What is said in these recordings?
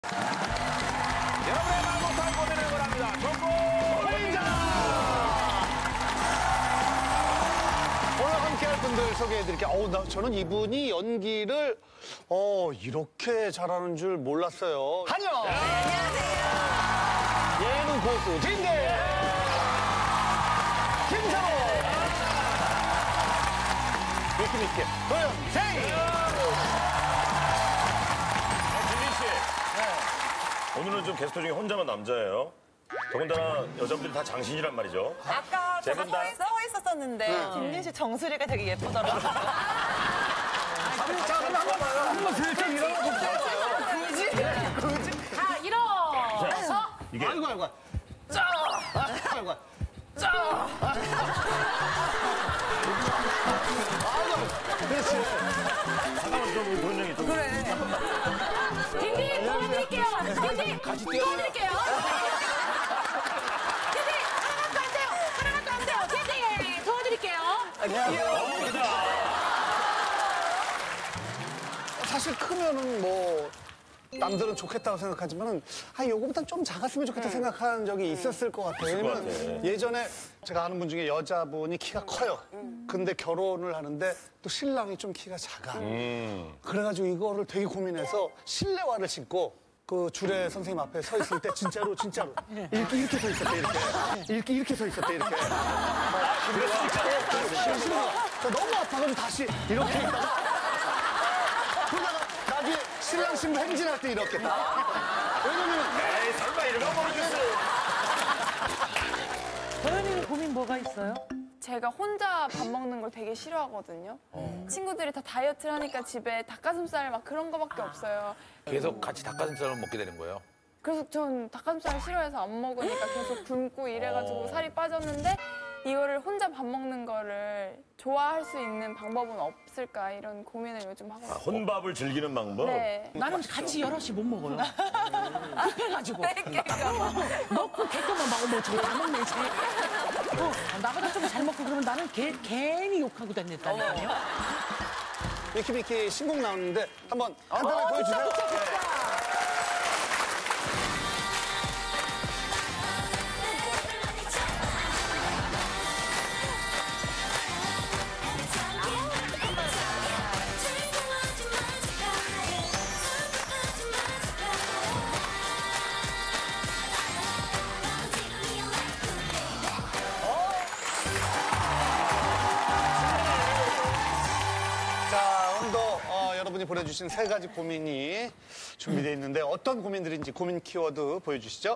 여러분의 말 못할 고민을 원합니다. 정보 고민자! 오늘 함께할 분들 소개해드릴게요. 저는 이분이 연기를 이렇게 잘하는 줄 몰랐어요. 한영! 안녕하세요. 예능 고수 딘데! 김상호! 느낌있게 도연생! 오늘은 좀 게스트 중에 혼자만 남자예요. 더군다나 여자분들이 다 장신이란 말이죠. 아까 제가 서 있었었는데 김민 씨 정수리가 되게 예쁘더라고요. 한번 슬쩍 일어나 볼게요. 굳이? 자, 일어서. 이게 아이고. 아이고. 잠깐만 좀 그런 얘기 좀. 그래. 딘딘 도와드릴게요. 딘딘 같이 뛰어요. 도와드릴게요. 딘딘 하나밖에 안 돼요. 딘딘 도와드릴게요. 사실 크면은 뭐 남들은 좋겠다고 생각하지만은 요거보단 좀 작았으면 좋겠다 생각하는 적이 있었을 것 같아요. 왜냐면 예전에 제가 아는 분 중에 여자분이 키가 커요. 근데 결혼을 하는데 또 신랑이 좀 키가 작아. 그래가지고 이거를 되게 고민해서 실내화를 신고 그 주례 선생님 앞에 서 있을 때 진짜로 이렇게 서 있었대 이렇게 서 있었대 이렇게. 너무 아파가지고 다시 이렇게 있다가 그러다가 나중에 신랑 신부 행진할 때 이렇게 왜냐면 에이 설마 이러면 모르겠어요. 도현이는 고민 뭐가 있어요? 제가 혼자 밥 먹는 걸 되게 싫어하거든요. 친구들이 다 다이어트를 하니까 집에 닭가슴살 막 그런 거밖에 없어요. 계속 같이 닭가슴살을 먹게 되는 거예요. 그래서 전 닭가슴살 싫어해서 안 먹으니까 계속 굶고 이래가지고 살이 빠졌는데 이거를 혼자 밥 먹는 거를 좋아할 수 있는 방법은 없을까 이런 고민을 요즘 하고 있어요. 혼밥을 즐기는 방법? 네. 나는 같이 여럿이 못 먹어요. 급해가지고. 그러니까. 먹고 개꺼만 먹으면 저거 다 먹네, 쟤. 나보다 좀 잘 먹고 그러면 나는 괜히 욕하고 다녔다니까요. 미키미키 신곡 나오는데 한번 간단하게 보여주세요. 자, 오늘도 여러분이 보내주신 세 가지 고민이 준비되어 있는데 어떤 고민들인지 고민 키워드 보여주시죠.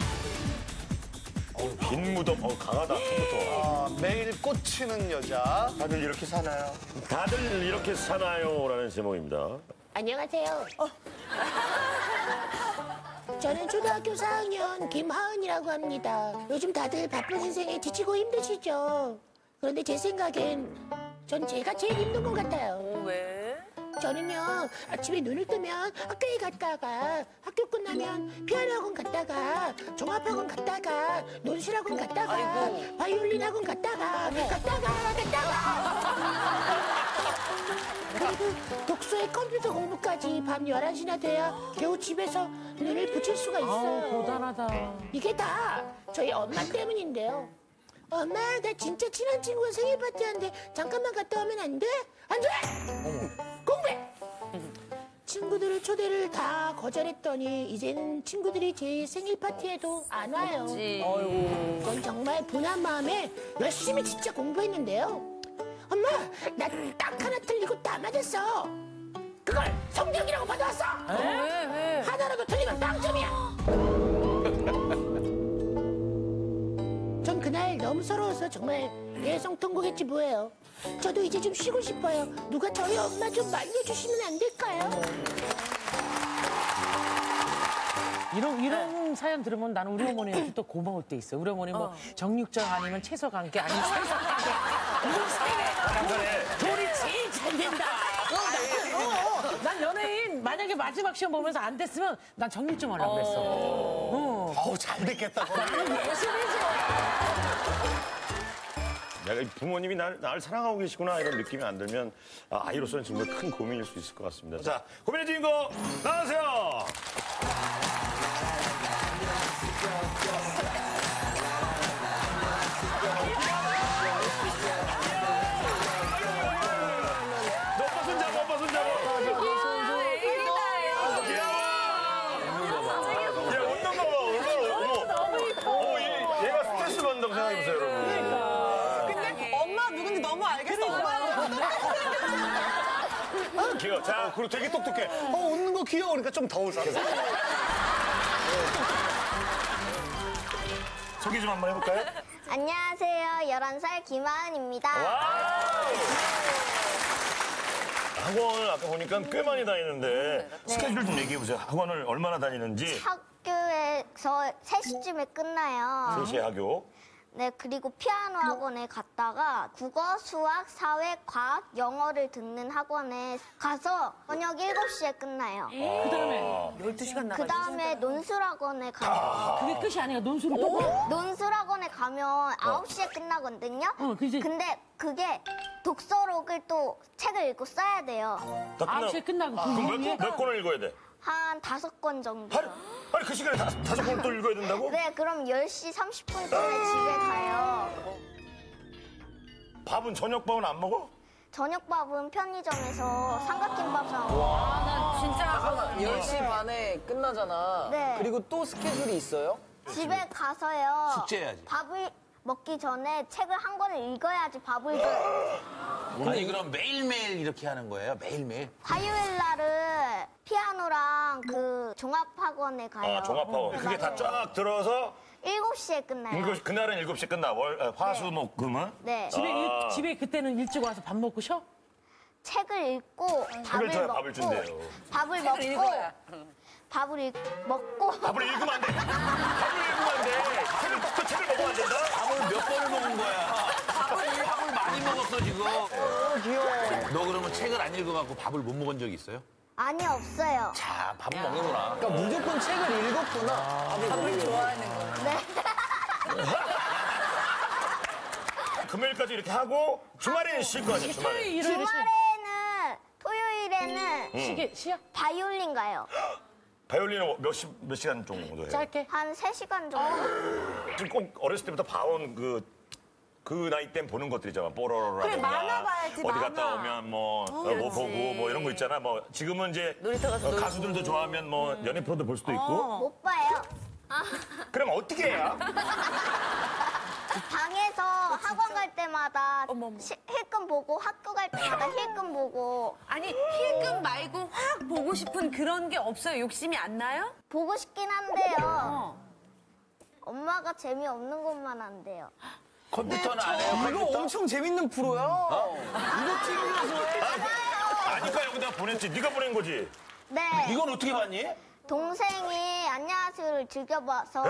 빈 무덤, 강하다, 처음부터. 매일 꽂히는 여자. 다들 이렇게 사나요? 다들 이렇게 사나요? 라는 제목입니다. 안녕하세요. 저는 초등학교 4학년 김하은이라고 합니다. 요즘 다들 바쁜 인생에 지치고 힘드시죠? 그런데 제 생각엔 전 제가 제일 힘든 것 같아요. 왜? 저는요, 아침에 눈을 뜨면 학교에 갔다가, 학교 끝나면 피아노 학원 갔다가, 종합학원 갔다가, 논술학원 갔다가, 바이올린 학원 갔다가. 그리고 독서에 컴퓨터 공부까지 밤 11시나 돼야 겨우 집에서 눈을 붙일 수가 있어요. 고단하다. 이게 다 저희 엄마 때문인데요. 엄마, 나 진짜 친한 친구가 생일 파티하는데 잠깐만 갔다 오면 안 돼? 안 돼! 공부해! 친구들을 초대를 다 거절했더니 이제는 친구들이 제 생일 파티에도 안 와요. 전 정말 분한 마음에 열심히 진짜 공부했는데요. 엄마, 나 딱 하나 틀리고 다 맞았어. 그걸 성적이라고 받아왔어. 왜? 하나라도 틀리면 빵점이야. 전 그날 너무 서러워서 정말 예성통곡했지 뭐예요. 저도 이제 좀 쉬고 싶어요. 누가 저희 엄마 좀 말려주시면 안 될까요? 이런 사연 들으면 나는 우리 어머니한테 또 고마울 때 있어요. 우리 어머니 뭐 정육점 아니면 채소 관계 아니면 살사 관계. 이런 사이에 돌이 제일 잘 된다. 난 연예인 만약에 마지막 시험 보면서 안 됐으면 난 정육점 하려고 그랬어. 잘 됐겠다. 나는 예술이지. 내가 부모님이 나를 사랑하고 계시구나 이런 느낌이 안 들면 아이로서는 정말 큰 고민일 수 있을 것 같습니다. 자, 고민의 주인공 나와주세요. 귀여워. 자, 그리고 되게 똑똑해. 웃는 거 귀여워. 그러니까 좀 더 웃어. 소개 좀 한번 해볼까요? 안녕하세요. 11살 김하은입니다. 학원을 아까 보니까 꽤 많이 다니는데 스케줄 좀 얘기해보세요. 학원을 얼마나 다니는지. 학교에서 3시쯤에 끝나요. 3시에 학교. 네, 그리고 피아노 학원에 갔다가 국어, 수학, 사회, 과학, 영어를 듣는 학원에 가서 저녁 7시에 끝나요. 그다음에 12시간 그 다음에 논술학원에 가요. 그게 끝이 아니야. 논술을 또 봐. 논술학원에 가면 9시에 끝나거든요. 그지. 근데 그게 독서록을 또 책을 읽고 써야 돼요. 다 끝나. 9시에 끝나고 그 그럼 이후에 몇 권을 읽어야 돼? 한 5권 정도. 아니 그 시간에 다섯 권을 또 읽어야 된다고? 네, 그럼 10시 30분쯤에 집에 가요. 밥은 저녁밥은 안 먹어? 저녁밥은 편의점에서 삼각김밥 사 먹어요. 난 진짜 10시 반에 끝나잖아. 네. 그리고 또 스케줄이 있어요? 집에 가서요. 숙제해야지. 밥을 먹기 전에 책을 한 권을 읽어야지 밥을 줘요. 아니 그럼 매일매일 이렇게 하는 거예요? 매일매일? 화요일 날은 피아노랑 그 종합학원에 가요. 아, 종합학원. 그게 다 쫙 들어서 7시에 끝나요. 그날은 7시에 끝나. 화, 수, 목, 금은? 네. 집에 그때는 일찍 와서 밥 먹고 쉬어? 책을 읽고 밥을 줘야 먹고 밥을 준대요. 밥을 먹고 읽어야. 먹고 밥을 읽으면 안 돼. 밥을 읽으면 안 돼. 책을 먹으면 안 된다? 밥을 몇 번을 먹은 거야? 밥을 많이 먹었어 지금. 귀여워. 너 그러면 책을 안 읽어갖고 밥을 못 먹은 적 있어요? 아니 없어요. 자, 밥은 먹는구나. 그러니까 무조건 책을 읽었구나. 밥을 좋아하는 거. 네. 금요일까지 이렇게 하고 주말에는 쉴 거 아니야, 주말에. 일요일에 토요일에는 쉬어? 바이올린 가요. 바이올린은 몇 시간 정도 해요? 짧게? 한 3시간 정도. 지금 꼭 어렸을 때부터 봐온 그 나이 땐 보는 것들이잖아. 뽀로로라든가. 그래, 만화 봐야지, 어디 갔다 만화. 오면 뭐 보고 뭐 이런 거 있잖아. 뭐 지금은 이제 놀이터 가서 놀고. 가수들도 좋아하면 뭐 연예 프로도 볼 수도 있고. 못 봐요. 그럼 어떻게 해요? 방에서 학원 갈 때마다 힐끔 보고 학교 갈 때마다 힐끔 보고 아니, 힐끔 말고 확 보고 싶은 그런 게 없어요? 욕심이 안 나요? 보고 싶긴 한데요. 엄마가 재미없는 것만 안 돼요. 컴퓨터는 안 해요? 이거 엄청 재밌는 프로야. 이거 찍으면서 해. 아니까 여기다 보냈지. 네가 보낸 거지. 네. 이건 어떻게 봤니? 동생이 안녕하세요를 즐겨봐서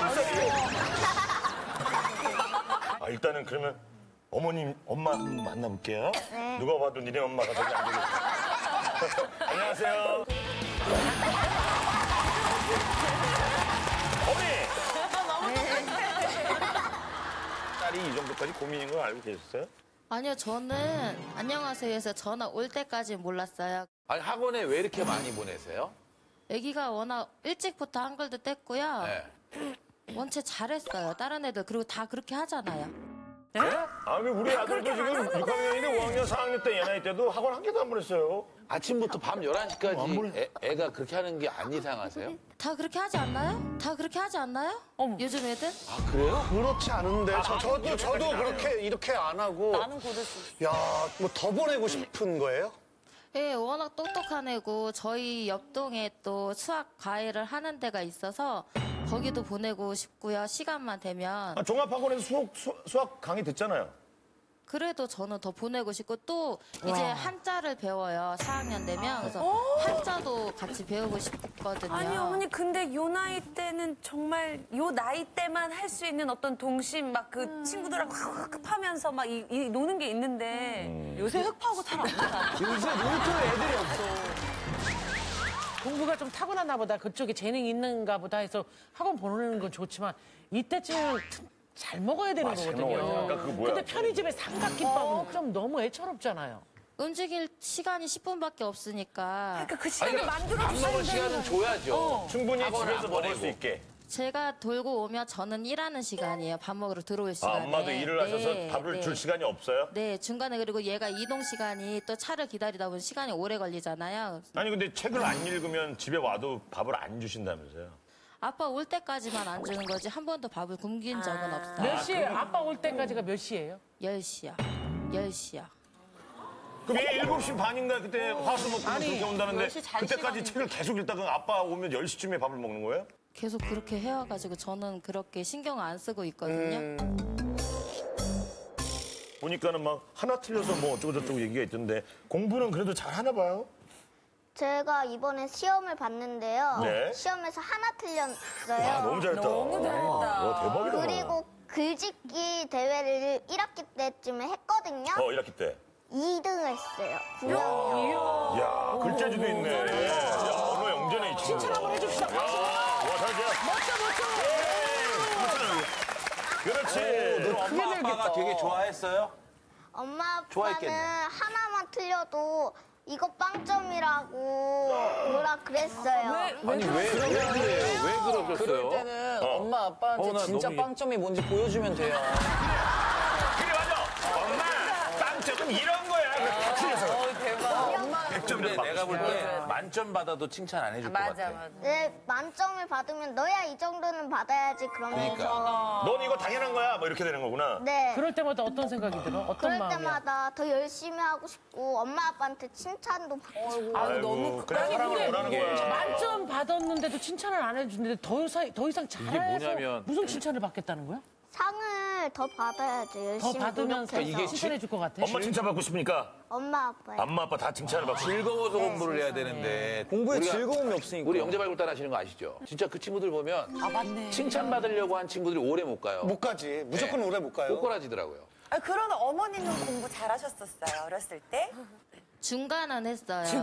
아, 일단은 그러면 엄마 한번 만나볼게요. 네. 누가 봐도 니네 엄마가 저기 안 되겠어. 안녕하세요. 딸이 이 정도까지 고민인 걸 알고 계셨어요? 아니요, 저는 안녕하세요에서 전화 올 때까지 몰랐어요. 아니 학원에 왜 이렇게 많이 보내세요? 아기가 워낙 일찍부터 한글도 뗐고요. 네. 원체 잘했어요. 다른 애들 그리고 다 그렇게 하잖아요. 아, 왜 우리 아들도 지금 6학년인데 5학년, 4학년 때 얘 나이 때도 학원 한 개도 안 보냈어요. 아침부터 밤 11시까지 애가 그렇게 하는 게 안 이상하세요? 다 그렇게 하지 않나요? 다 그렇게 하지 않나요? 요즘 애들? 아 그래요? 그렇지 않은데 저도 그렇게 이렇게 안 하고 나는 고를 수 있어. 야, 뭐 더 보내고 싶은 거예요? 예, 워낙 똑똑한 애고 저희 옆동에 또 수학 과외를 하는 데가 있어서 거기도 보내고 싶고요. 시간만 되면. 아, 종합학원에서 수학 강의 듣잖아요. 그래도 저는 더 보내고 싶고 또 이제 한자를 배워요. 4학년 되면. 그래서 한자도 같이 배우고 싶거든요. 아니, 어머니, 근데 요 나이 때는 정말 요 나이 때만 할 수 있는 어떤 동심, 막 그 친구들하고 흡하면서 막 이 노는 게 있는데 요새 흡하고 잘 안 나가. 요새 놀이터에 애들이 없어. 공부가 좀 타고났나 보다. 그쪽에 재능이 있는가 보다 해서 학원 보내는 건 좋지만 이때쯤은 잘 먹어야 되는 잘 거거든요. 먹어야지. 아까 그거 뭐야? 근데 편의점에 삼각김밥은 좀 너무 애처롭잖아요. 움직일 시간이 10분밖에 없으니까 그러니까 그 시간을 만들어 밥 먹을 시간은 줘야죠. 충분히 학원을 집에서 안 먹을 보내고. 수 있게. 제가 돌고 오면 저는 일하는 시간이에요. 밥 먹으러 들어올 아, 시간에. 엄마도 일을 하셔서 네, 밥을 네. 줄 시간이 없어요? 네, 중간에 그리고 얘가 이동 시간이 또 차를 기다리다 보면 시간이 오래 걸리잖아요. 아니, 근데 책을 안 읽으면 집에 와도 밥을 안 주신다면서요? 아빠 올 때까지만 안 주는 거지 한 번도 밥을 굶긴 적은 없어요. 몇 시에 아빠 올 때까지가 몇 시예요? 10시야. 10시야. 그럼 얘 7시 반인가 그때 화수 먹고 그렇게 온다는데 10시 잘 그때까지 책을 계속 읽다가 아빠 오면 10시쯤에 밥을 먹는 거예요? 계속 그렇게 해와가지고 저는 그렇게 신경 안 쓰고 있거든요. 보니까는 막 하나 틀려서 뭐 어쩌고저쩌고 얘기가 있던데 공부는 그래도 잘 하나 봐요? 제가 이번에 시험을 봤는데요. 네. 시험에서 하나 틀렸어요. 와, 너무 잘했다. 너무 잘했다. 와, 대박이다. 그리고 글짓기 대회를 1학기 때쯤에 했거든요. 1학기 때. 2등을 했어요. 야, 글재주도 있네. 야, 언어 영전에 이 친구. 칭찬 한번 해줍시다. 박수. 와, 잘하지? 그렇지. 엄마 아빠가 되게 좋아했어요? 엄마 아빠는 좋아했겠네. 하나만 틀려도 이거 빵점이라고 뭐라 그랬어요. 아니 왜 그래요? 왜 그러셨어요? 그럴 때는 엄마 아빠한테 나 진짜 너무 빵점이 뭔지 보여주면 돼요. 그래, 맞아. 엄마, 빵점은 이런 거야. 다 틀려서. 엄마 100점이라도 근데 내가 볼 때 만점 받아도 칭찬 안 해줄 것 같아. 네, 만점을 받으면 너야 이 정도는 받아야지 그러면서 넌 이거 당연한 거야. 뭐 이렇게 되는 거구나. 네. 그럴 때마다 어떤 생각이 들어? 어떤 그럴 마음이야? 때마다 더 열심히 하고 싶고 엄마 아빠한테 칭찬도 받고 아이고, 그래 사랑을 원하는 거야. 만점 받았는데도 칭찬을 안 해주는데 더 이상 잘해서 뭐냐면 무슨 칭찬을 받겠다는 거야? 상을 더 받아야죠. 더 열심히 받으면서 노력해서. 칭찬해 줄 것 같아? 엄마 칭찬받고 싶으니까 엄마 아빠요. 엄마 아빠 다 칭찬을 받고 싶어. 즐거워서 공부를 해야 되는데 공부에 우리가- 즐거움이 없으니까. 우리 영재발굴단 하시는 거 아시죠? 진짜 그 친구들 보면 칭찬받으려고 한 친구들이 오래 못 가요. 못 가지. 무조건 오래 못 가요. 꼬꼬라지더라고요. 그런 어머니는 공부 잘하셨었어요, 어렸을 때? 중간은 했어요.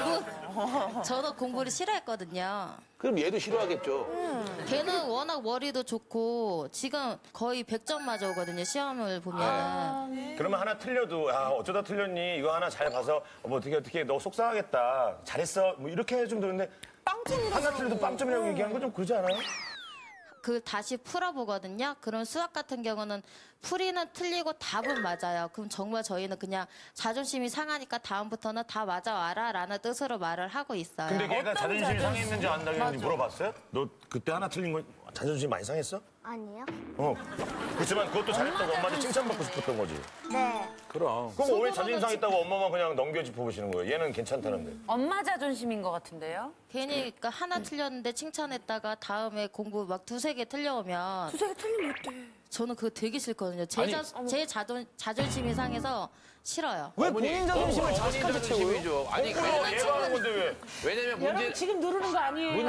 저도 공부를 싫어했거든요. 그럼 얘도 싫어하겠죠. 걔는 워낙 머리도 좋고 지금 거의 100점 맞아오거든요. 시험을 보면. 그러면 하나 틀려도 어쩌다 틀렸니? 이거 하나 잘 봐서 뭐 어떻게 너 속상하겠다. 잘했어. 뭐 이렇게 해주면 되는데 하나 틀려도 빵점이라고 얘기하는 건 좀 그러지 않아요? 그 다시 풀어보거든요. 그럼 수학 같은 경우는 풀이는 틀리고 답은 맞아요. 그럼 정말 저희는 그냥 자존심이 상하니까 다음부터는 다 맞아와라 라는 뜻으로 말을 하고 있어요. 근데 걔가 자존심이 상했는지 안 상했는지 물어봤어요? 너 그때 하나 틀린 거 자존심 많이 상했어? 아니요. 그렇지만 그것도 잘했다고 엄마한테 칭찬받고 싶었던 거지. 네. 그럼. 그럼 왜 자존심 상했다고 엄마만 그냥 넘겨짚어 보시는 거예요? 얘는 괜찮다는데. 엄마 자존심인 것 같은데요? 괜히 그러니까 하나 틀렸는데 칭찬했다가 다음에 공부 막 두세 개 틀려오면 두세 개 틀리면 어때? 저는 그거 되게 싫거든요. 제 자존심이 상해서 싫어요. 왜 본인 자존심을 자식한테 채워요? 자존심이죠. 아니 얘가 하는 건데 왜? 왜냐면 여러분 지금 누르는 거 아니에요?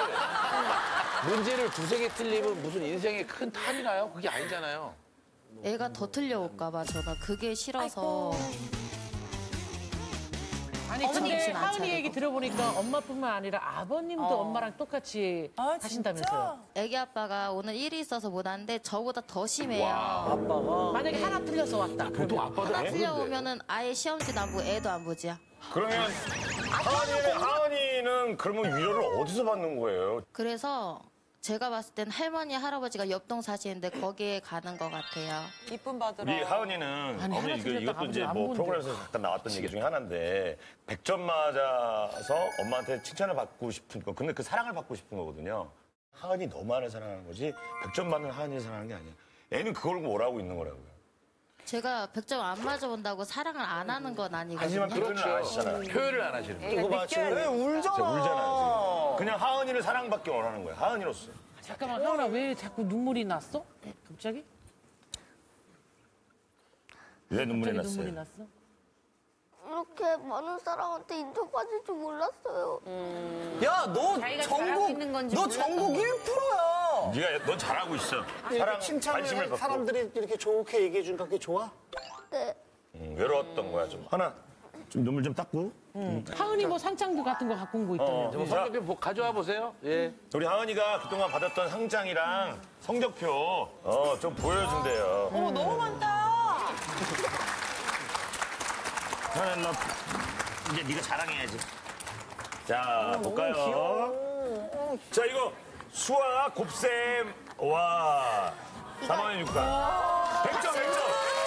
문제를 두세 개 틀리면 무슨 인생에 큰 탈이 나요? 그게 아니잖아요. 애가 더 틀려올까 봐 저는 그게 싫어서. 아니 근데 정신 안 하은이 차리고. 얘기 들어보니까 엄마뿐만 아니라 아버님도 엄마랑 똑같이 하신다면서요? 애기 아빠가 오늘 일이 있어서 못 왔는데 저보다 더 심해요. 아빠가. 만약에 하나 틀려서 왔다. 보통 아빠도 하나 안 그런데. 틀려오면은 아예 시험지도 안 보고 애도 안 보지요. 그러면 하은이는 그러면 위로를 어디서 받는 거예요? 그래서 제가 봤을 땐 할머니, 할아버지가 옆동 사시는데 거기에 가는 것 같아요. 이쁨 받으러. 우리 하은이는 아니, 어머니 하나 틀렸다가 이것도 이제 아무도 안 뭐 보는데. 프로그램에서 잠깐 나왔던 얘기 중에 하나인데 100점 맞아서 엄마한테 칭찬을 받고 싶은 거 근데 그 사랑을 받고 싶은 거거든요. 하은이 너만을 사랑하는 거지 100점 받는 하은이를 사랑하는 게 아니야. 애는 그걸 뭐라고 있는 거라고요. 제가 100점 안 맞아본다고 사랑을 안 하는 건 아니거든요. 하지만 표현을 안 하시잖아요. 표현을 안 하시는 거예요. 이거 봐, 지금 왜 울잖아. 진짜 울잖아요. 지금. 그냥 하은이를 사랑받기 원하는 거예요. 하은이로서. 잠깐만 하은아 왜 자꾸 눈물이 났어? 갑자기? 왜 눈물이 갑자기 났어요? 눈물이 났어? 이렇게 많은 사람한테 인정받을 줄 몰랐어요. 야, 너 자기가 잘하고 있는 건지 너 전국 1%야. 네가 넌 잘하고 있어. 이렇게 사랑, 칭찬을 관심을 해, 받고. 사람들이 이렇게 좋게 얘기해 주니까 그게 좋아? 네. 외로웠던 거야 좀. 하나 좀 눈물 좀 닦고. 하은이 뭐 상장도 같은 거 갖고 온 거 있다며. 뭐 성적표 가져와 보세요. 예. 우리 하은이가 그동안 받았던 상장이랑 성적표 좀 보여준대요. 너무 많다. 하나 너 이제 네가 자랑해야지. 자 볼까요? 자 이거 수학 곱셈 와 3학년 6반 100점 100점.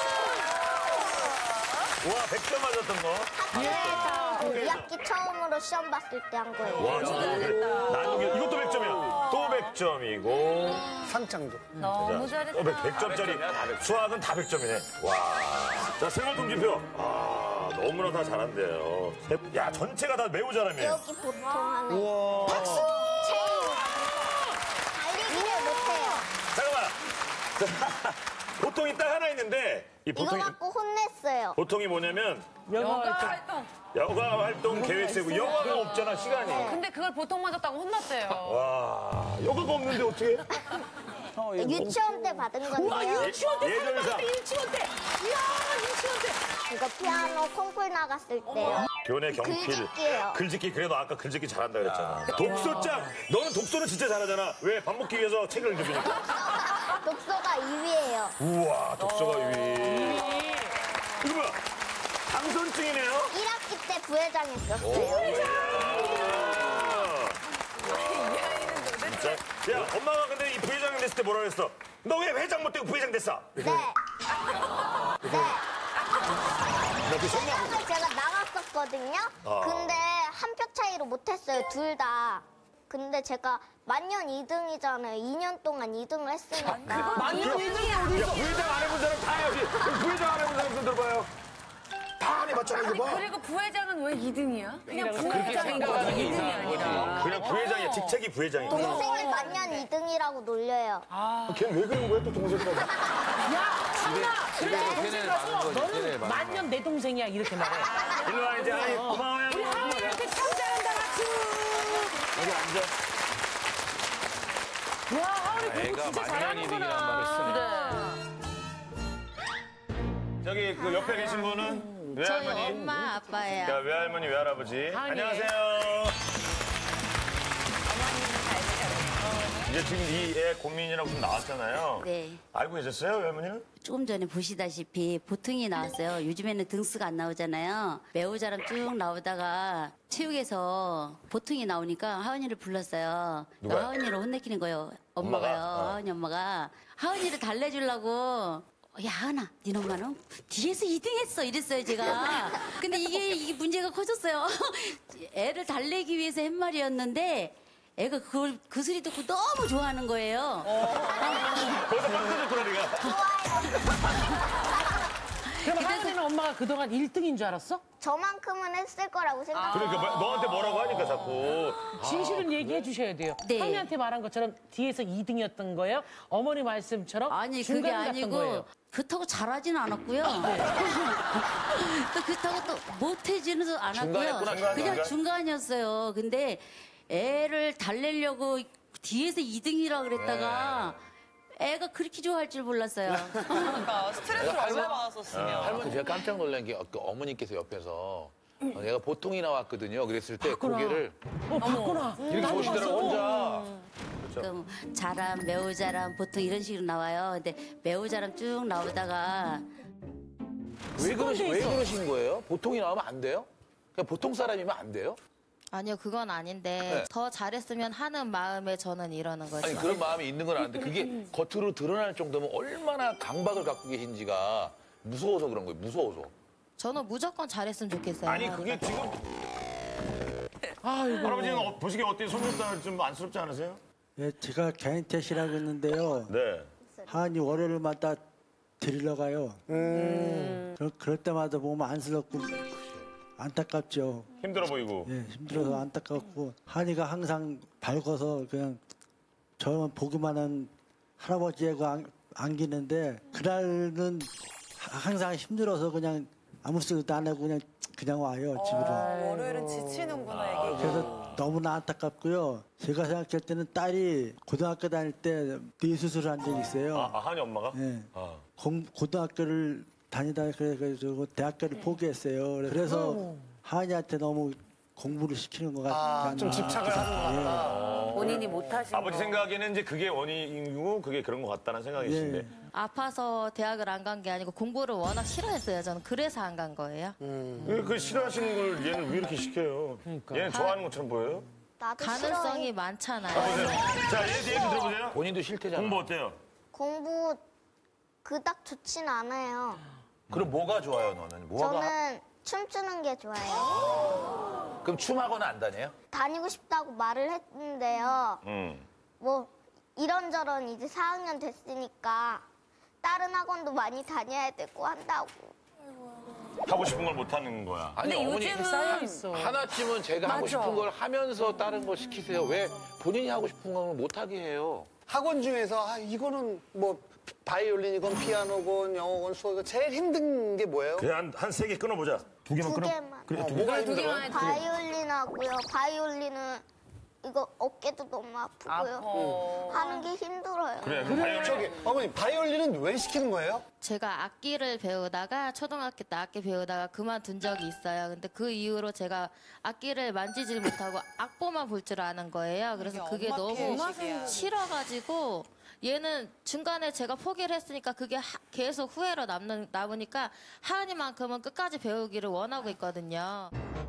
와 100점 맞았던 거. 학교에서 2학기 처음으로 시험 봤을 때 한 거예요. 와 진짜 나는 이것도 100점이야. 또 100점이고. 상장도. 너무 잘했다. 100점짜리 수학은 다 100점이네. 와. 자 생활통지표. 와, 너무나 다 잘한대요. 야, 전체가 다 매우 잘하네요. 여기 보통 하는. 박수! 달리기를 못해요. 잠깐만. 보통이 딱 하나 있는데 이 이거 보통이 갖고 혼냈어요. 보통이 뭐냐면 여가 활동. 여가 활동 계획세고 여가가 없잖아 시간이. 근데 그걸 보통 맞았다고 혼났대요. 와, 여가가 없는데 어떻게? 유치원 때 받은 건데요. 유치원 때 예전상. 유치원 때. 이야, 유치원 때. 이거 피아노 콩쿨 나갔을 때요. 교내 경필. 글짓기예요. 글짓기 그래도 아까 글짓기 잘한다 그랬잖아. 독서장. 너는 독서는 진짜 잘하잖아. 왜 밥 먹기 위해서 책을 읽으니까. 독서가 2위예요. 우와, 독서가 위. 이거 뭐야? 당선증이네요. 1학기 때 부회장 했었어요. 진짜? 야, 엄마가 근데 이 부회장 됐을 때 뭐라 그랬어? 너 왜 회장 못 되고 부회장 됐어? 네. 네. 나그 생각. 회장을 제가 나갔었거든요. 근데 한 표 차이로 못했어요, 둘 다. 근데 제가 만년 2등이잖아요. 2년 동안 2등을 했으니까. 만년 1등이 어디 야, 부회장 안 해본 사람 다 여기. 부회장 안 해본 사람 손 들어봐요. 다 안 해봤잖아, 이거 봐. 그리고 부회장은 왜 2등이야? 그냥 그렇게 부회장인 거지, 생각하는 게 2등이 아니라. 그냥 부회장이야. 직책이 부회장이야. 동생을 만년 2등이라고 놀려요. 걔는 왜 그런 거야, 또 동생이라고. 그래, 동생 가서 너는 만년 내 동생이야 이렇게 말해. 일로 와, 이제. 아이, 고마워요. 우리 하은이한테 참 잘한다 박수. 여기 앉아. 와, 하은이 공부 애가 진짜 만년이득이란 말을 잘하는구나. 저기 그 옆에 계신 분은 저희 외할머니. 엄마 아빠예요. 야, 외할머니, 외할아버지. 안녕하세요. 이제 지금 이 애 고민이라고 좀 나왔잖아요. 네. 알고 계셨어요, 외할머니는? 조금 전에 보시다시피 보통이 나왔어요. 요즘에는 등수가 안 나오잖아요. 매우자람 쭉 나오다가 체육에서 보통이 나오니까 하은이를 불렀어요. 누가요? 하은이를 혼내키는 거예요. 엄마가? 엄마가요. 하은이 엄마가. 하은이를 달래주려고 야, 하은아, 네 엄마는 뒤에서 2등 했어. 이랬어요, 제가. 근데 이게 문제가 커졌어요. 애를 달래기 위해서 한 말이었는데 애가 그 소리 듣고 너무 좋아하는 거예요. 거기서 빵 터졌구나, 네가. 그럼 하은이는 엄마가 그동안 1등인 줄 알았어? 저만큼은 했을 거라고 생각해요. 그러니까 너한테 뭐라고 하니까 자꾸. 진실은 얘기해 주셔야 돼요. 네. 하은이한테 말한 것처럼 뒤에서 2등이었던 거예요? 어머니 말씀처럼 아니, 그게 중간 같던 아니고 거예요? 그렇다고 잘하지는 않았고요. 또 그렇다고 또 못해지는 않았고요. 중간이었구나, 그냥 중간이었어요. 근데 애를 달래려고 뒤에서 2등이라 그랬다가 애가 그렇게 좋아할 줄 몰랐어요. 그러니까 스트레스를 얼마나 받았었으면. 할머니 제가 깜짝 놀란 게 어머니께서 옆에서 얘가 보통이 나왔거든요. 그랬을 때 고개를 봤구나. 이렇게 보시더라고 혼자. 그럼 자람, 매우 자람 보통 이런 식으로 나와요. 근데 매우 자람 쭉 나오다가 왜 그러신 거예요? 보통이 나오면 안 돼요? 그냥 보통 사람이면 안 돼요? 아니요, 그건 아닌데 네. 더 잘했으면 하는 마음에 저는 이러는 거죠. 아니 그런 마음이 있는 건 아는데 그게 겉으로 드러날 정도면 얼마나 강박을 갖고 계신지가 무서워서 그런 거예요. 무서워서. 저는 무조건 잘했으면 좋겠어요. 아니, 그게 지금. 아이고. 할아버지는 보시기에 어때요? 손녀딸 좀 안쓰럽지 않으세요? 예, 제가 개인택시라고 했는데요. 네. 한이 월요일마다 데리러 가요. 그럴 때마다 보면 안쓰럽고 안타깝죠. 힘들어 보이고. 예, 힘들어서 안타깝고 한이가 항상 밝아서 그냥 저만 보기만 한 할아버지가 안기는데 그날은 항상 힘들어서 그냥 아무 소리도 안 하고 그냥 와요 집으로. 월요일은 지치는구나, 애기. 그래서 너무나 안타깝고요. 제가 생각할 때는 딸이 고등학교 다닐 때 뇌 수술을 한 적이 있어요. 한이 엄마가? 예. 아. 고등학교를 다니다 그래가지고 대학교를 포기했어요. 그래서 하은이한테 너무 공부를 시키는 것 같아요. 좀 집착을 하는 것 같다. 본인이 못하신 아버지 생각에는 이제 그게 원인이고 그게 그런 것 같다는 생각이신데. 예. 아파서 대학을 안 간 게 아니고 공부를 워낙 싫어했어요. 저는 그래서 안 간 거예요. 왜 그 싫어하시는 걸 얘는 왜 이렇게 시켜요? 얘는 좋아하는 것처럼 보여요? 나도 가능성이 싫어해. 많잖아요. 자, 얘 얘기 들어보세요. 본인도 싫대잖아. 공부 어때요? 공부 그닥 좋진 않아요. 그럼 뭐가 좋아요, 너는? 저는 춤추는 게 좋아해요. 그럼 춤학원 안 다녀요? 다니고 싶다고 말을 했는데요. 뭐 이런저런 이제 4학년 됐으니까 다른 학원도 많이 다녀야 되고 한다고. 하고 싶은 걸 못 하는 거야. 아니 근데 어머니 요즘은 쌓여 있어. 하나쯤은 제가 하고 맞아. 싶은 걸 하면서 다른 걸 시키세요. 왜 본인이 하고 싶은 걸 못 하게 해요? 학원 중에서 이거는 뭐 바이올린이건 피아노건 영어건 수어건 제일 힘든 게 뭐예요? 그냥 한 3개 끊어보자. 2개만 두 끊어. 개만. 그래, 두 개. 뭐가 두 힘들어요? 개만 해도 바이올린 하고요. 바이올린은 이거 어깨도 너무 아프고요. 하는 게 힘들어요. 그래, 그래. 저기 어머니 바이올린은 왜 시키는 거예요? 제가 악기를 배우다가 초등학교 때 악기 배우다가 그만둔 적이 있어요. 근데 그 이후로 제가 악기를 만지질 못하고 악보만 볼 줄 아는 거예요. 그래서 그게 너무 싫어가지고 얘는 중간에 제가 포기를 했으니까 그게 계속 후회로 남으니까 하은이만큼은 끝까지 배우기를 원하고 있거든요.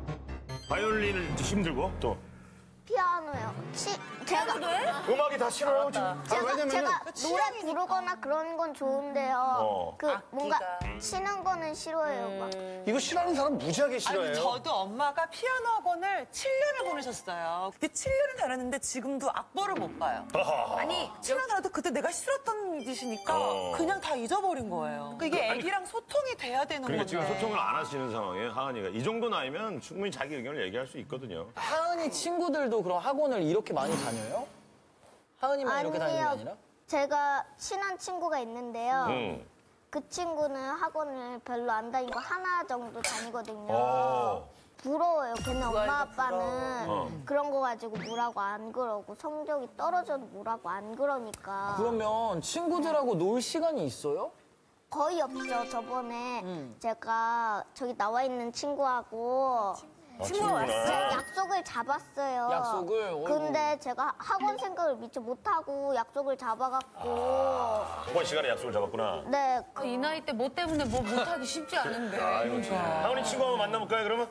바이올린을 힘들고 또 피아노요. 제가 음악이 다 싫어요. 제가 노래 부르거나 그런 건 좋은데요. 그 뭔가 악기가. 치는 거는 싫어해요. 막. 이거 싫어하는 사람 무지하게 싫어해요. 아니, 저도 엄마가 피아노 학원을 7년을 보내셨어요. 근데 7년을 다녔는데 지금도 악보를 못 봐요. 아니 치면서도 그때 내가 싫었던 짓이니까 그냥 다 잊어버린 거예요. 그러니까 이게 애기랑 소통이 돼야 되는 그러니까 건데. 지금 소통을 안 하시는 상황에 하은이가 이 정도 나이면 충분히 자기 의견을 얘기할 수 있거든요. 하은이 친구들도 그럼 학원을 이렇게 많이 다녀요? 하은이만 이렇게 다니는 게 아니요. 아니라? 제가 친한 친구가 있는데요. 그 친구는 학원을 별로 안 다니고 하나 정도 다니거든요. 부러워요. 걔네 엄마 아빠는 그런 거 가지고 뭐라고 안 그러고 성적이 떨어져도 뭐라고 안 그러니까. 그러면 친구들하고 놀 시간이 있어요? 거의 없죠. 저번에 제가 저기 나와 있는 친구하고 친구가 왔어요? 제가 약속을 잡았어요. 약속을? 어이구. 근데 제가 학원 생각을 미처 못하고 약속을 잡아갖고 학원 시간에 약속을 잡았구나. 네. 이 나이 때 뭐 때문에 뭐 못하기 쉽지 않은데. 아이고, 하은이 친구 한번 만나볼까요, 그러면?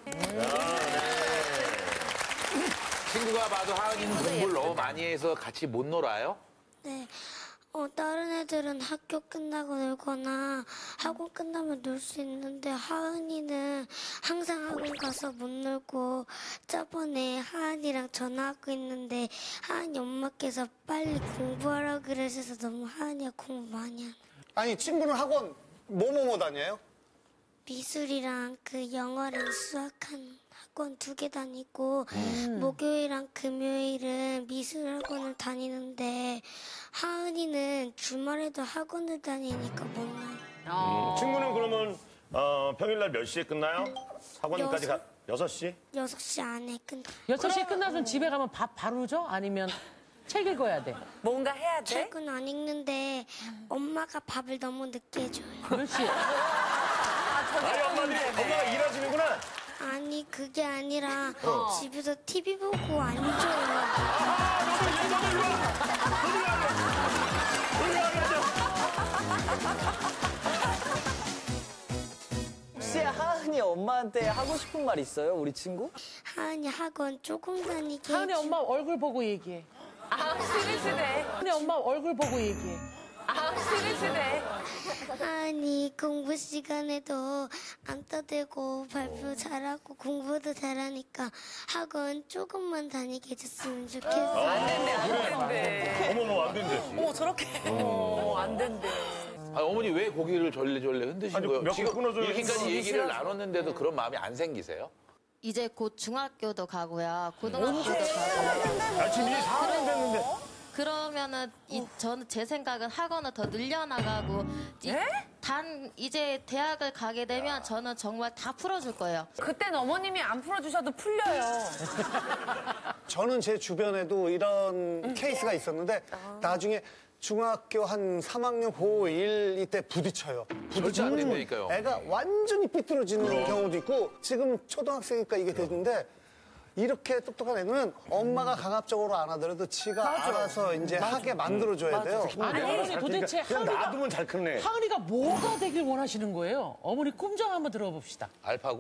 친구가 봐도 하은이는 공부를 너무 많이 해서 같이 못 놀아요? 네. 다른 애들은 학교 끝나고 놀거나 학원 끝나면 놀 수 있는데 하은이는 항상 학원 가서 못 놀고 저번에 하은이랑 전화하고 있는데 하은이 엄마께서 빨리 공부하라 그러셔서 너무 하은이가 공부 많이 하네. 아니 친구는 학원 뭐뭐뭐 다녀요? 미술이랑 그 영어랑 수학한 학원 2개 다니고 목요일랑 금요일은 미술 학원을 다니는데 하은이는 주말에도 학원을 다니니까 못 나요. 친구는 그러면 평일날 몇 시에 끝나요? 학원까지 6시? 6시 안에 끝나. 6시에 끝나서 집에 가면 밥 바로 줘? 아니면 책 읽어야 돼? 뭔가 해야 돼? 책은 안 읽는데 엄마가 밥을 너무 늦게 해줘요. 그렇지. 아니, 엄마가 일하시는구나. 아니 그게 아니라 집에서 TV 보고 안 줘요. 혹시 하은이 엄마한테 하고 싶은 말 있어요? 우리 친구? 하은이 학원 조금 다니게 하은이 엄마 얼굴 보고 얘기해. 스윗스네. 하은이 엄마 얼굴 보고 얘기해. 스윗스네. 하은이 공부 시간에도 안 떠들고 발표 잘하고 공부도 잘하니까 학원 조금만 다니게 해줬으면 좋겠어. 안 된대. 어머머, 안 된대. 어머 저렇게. 안 된대. 어머니 왜 고기를 절레절레 흔드신 아니, 거예요? 몇개 지금 끊어줘요. 이렇게까지 얘기를 나눴는데도 그런 마음이 안 생기세요? 이제 곧 중학교도 가고요. 고등학교도 가고요. 지금 이제 4학년 됐는데. 그러면은 저는 제 생각은 학원을 더 늘려나가고 이제 대학을 가게 되면 저는 정말 다 풀어줄 거예요. 그땐 어머님이 안 풀어주셔도 풀려요. 저는 제 주변에도 이런 케이스가 있었는데 나중에 중학교 한 3학년 고1 이때 부딪혀요. 절대 안 된다니까요. 애가 완전히 삐뚤어지는 경우도 있고 지금 초등학생이니까 이게 되는데 이렇게 똑똑한 애는 엄마가 강압적으로 안 하더라도 지가 알아서 이제 하게 만들어줘야 돼요. 아니 어머니 도대체 그냥 놔두면 잘 크네. 하은이가 뭐가 되길 원하시는 거예요? 어머니 꿈정 한번 들어봅시다. 알파고?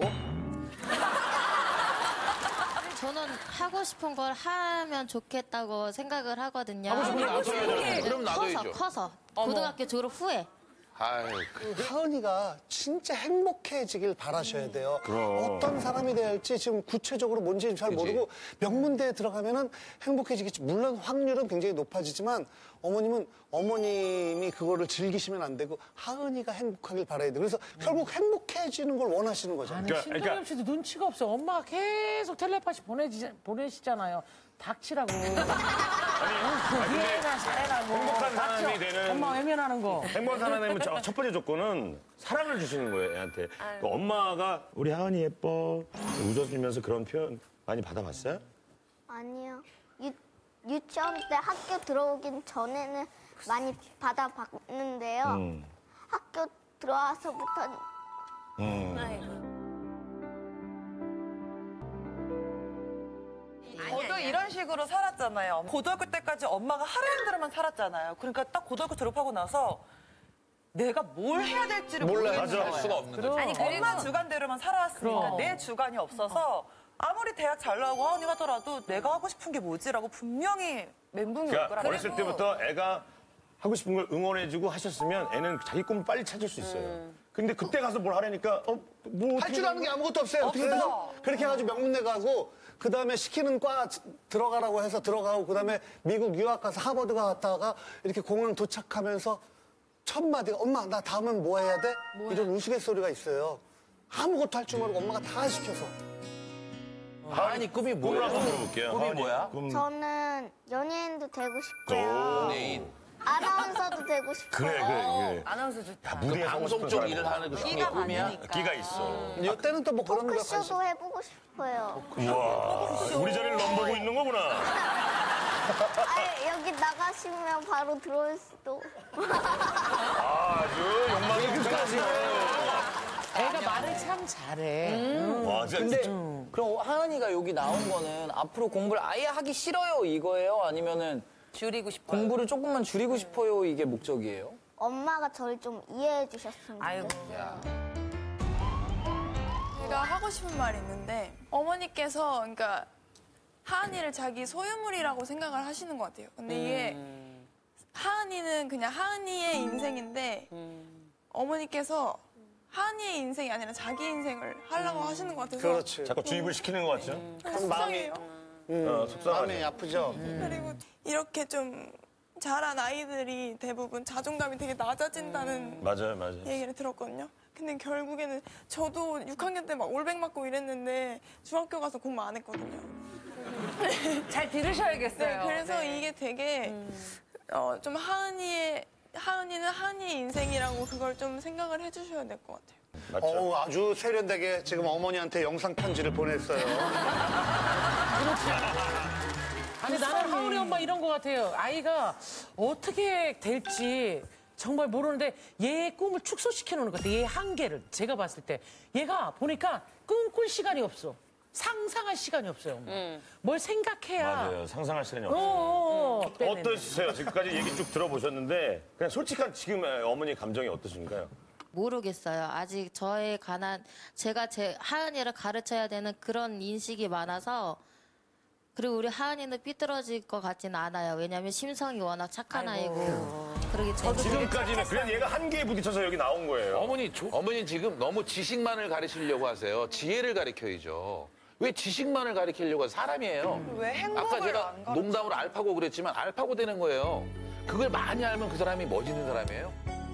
저는 하고 싶은 걸 하면 좋겠다고 생각을 하거든요. 하고 싶은 걸 놔둬야죠. 그럼 놔둬야죠. 커서 고등학교 졸업 후에. 하은이가 진짜 행복해지길 바라셔야 돼요. 어떤 사람이 될지 지금 구체적으로 뭔지 잘 모르고 명문대에 들어가면은 행복해지겠지. 물론 확률은 굉장히 높아지지만 어머님이 그거를 즐기시면 안 되고 하은이가 행복하길 바라야 돼요. 그래서 결국 행복해지는 걸 원하시는 거죠. 아니, 신동엽 씨도 눈치가 없어. 엄마가 계속 텔레파시 보내시잖아요. 닥치라고. 이해나 잘해라고. 행복한 사람이 되는 엄마 외면하는 거. 행복한 사람이 되면 첫 번째 조건은 사랑을 주시는 거예요, 애한테. 그러니까 엄마가 우리 하은이 예뻐 웃어주면서 그런 표현 많이 받아봤어요? 아니요. 유치원 때 학교 들어오긴 전에는 많이 받아봤는데요. 학교 들어와서부터는 저도 이런 식으로 살았잖아요. 고등학교 때까지 엄마가 하라는 대로만 살았잖아요. 그러니까 딱 고등학교 졸업하고 나서 내가 뭘 해야 될지를 모르겠는 맞아, 거예요. 할 수가 없는 거죠. 아니, 엄마 주관대로만 살아왔으니까 그럼. 내 주관이 없어서 아무리 대학 잘 나오고 하은이 하더라도 내가 하고 싶은 게 뭐지라고 분명히 멘붕이 올 그러니까 거라고. 어렸을 때부터 애가 하고 싶은 걸 응원해주고 하셨으면 애는 자기 꿈을 빨리 찾을 수 있어요. 근데 그때 가서 뭘 하려니까 뭐 할 줄 아는 게 아무것도 없어요. 어떻게 해서 그렇게 해가지고 명문대 가고 그 다음에 시키는 과 들어가라고 해서 들어가고 그 다음에 미국 유학 가서 하버드 갔다가 이렇게 공항 도착하면서 첫 마디가 엄마 나 다음엔 뭐 해야 돼? 이런 우스갯소리가 있어요. 아무것도 할 줄 모르고 엄마가 다 시켜서. 하은이 꿈이 뭐야? 꿈을 한번 들어볼게요. 꿈이 하은이. 뭐야? 저는 연예인도 되고 싶고요. 연예인. 아나운서도 되고 싶고요. 그래. 아나운서 좋다. 야, 무대에서 하고 방송 싶은 쪽 사람. 일을 하는 그 끼가 꿈이야? 많으니까. 끼가 있어. 이때는 또 뭐 그런 거 토크쇼도 해보고 싶어요. 우와, 우리 자리를 넘보고 있는 거구나. 아니, 여기 나가시면 바로 들어올 수도. 아주 욕망이 굉장하시네. 애가 말을 참 잘해. 와, 진짜. 근데 그럼 하은이가 여기 나온 거는 앞으로 공부를 아예 하기 싫어요 이거예요? 아니면은 줄이고 싶어요. 공부를 조금만 줄이고 싶어요 이게 목적이에요? 엄마가 저를 좀 이해해 주셨으면 아이고. 좋겠어요. 제가 하고 싶은 말이 있는데 어머니께서 그러니까 하은이를 자기 소유물이라고 생각을 하시는 것 같아요. 근데 이게 하은이는 그냥 하은이의 인생인데 어머니께서 하은이의 인생이 아니라 자기 인생을 하려고 하시는 것 같아서 그렇지. 자꾸 주입을 시키는 것 같죠? 그럼 마음이 속상하죠. 마음이 아프죠. 그리고 이렇게 좀 자란 아이들이 대부분 자존감이 되게 낮아진다는 맞아요. 얘기를 들었거든요. 근데 결국에는 저도 6학년 때 막 올백 맞고 이랬는데 중학교 가서 공부 안 했거든요. 잘 들으셔야겠어요. 네, 그래서 이게 되게 좀 하은이는 하은이의 인생이라고 그걸 좀 생각을 해주셔야 될 것 같아요. 맞죠? 아주 세련되게 지금 어머니한테 영상 편지를 보냈어요. 아니 나는 하은이 엄마 이런 거 같아요. 아이가 어떻게 될지 정말 모르는데 얘의 꿈을 축소시켜 놓는 것 같아. 얘의 한계를 제가 봤을 때 얘가 보니까 꿈꿀 시간이 없어. 상상할 시간이 없어요. 뭘 생각해야. 맞아요. 상상할 시간이 없어요. 어떠세요? 지금까지 얘기 쭉 들어보셨는데 그냥 솔직한 지금 어머니 감정이 어떠신가요? 모르겠어요. 아직 저에 관한 제가 제 하은이를 가르쳐야 되는 그런 인식이 많아서 그리고 우리 하은이는 삐뚤어질 것 같지는 않아요. 왜냐하면 심성이 워낙 착한 아이고 그러기 때문에 지금까지는 그냥 얘가 한계에 부딪혀서 여기 나온 거예요. 어머니 지금 너무 지식만을 가르치려고 하세요. 지혜를 가르쳐야죠. 왜 지식만을 가르치려고 하세요? 사람이에요. 왜 행복을 아까 제가 안 가르쳐? 농담으로 알파고 그랬지만 알파고 되는 거예요. 그걸 많이 알면 그 사람이 멋있는 사람이에요.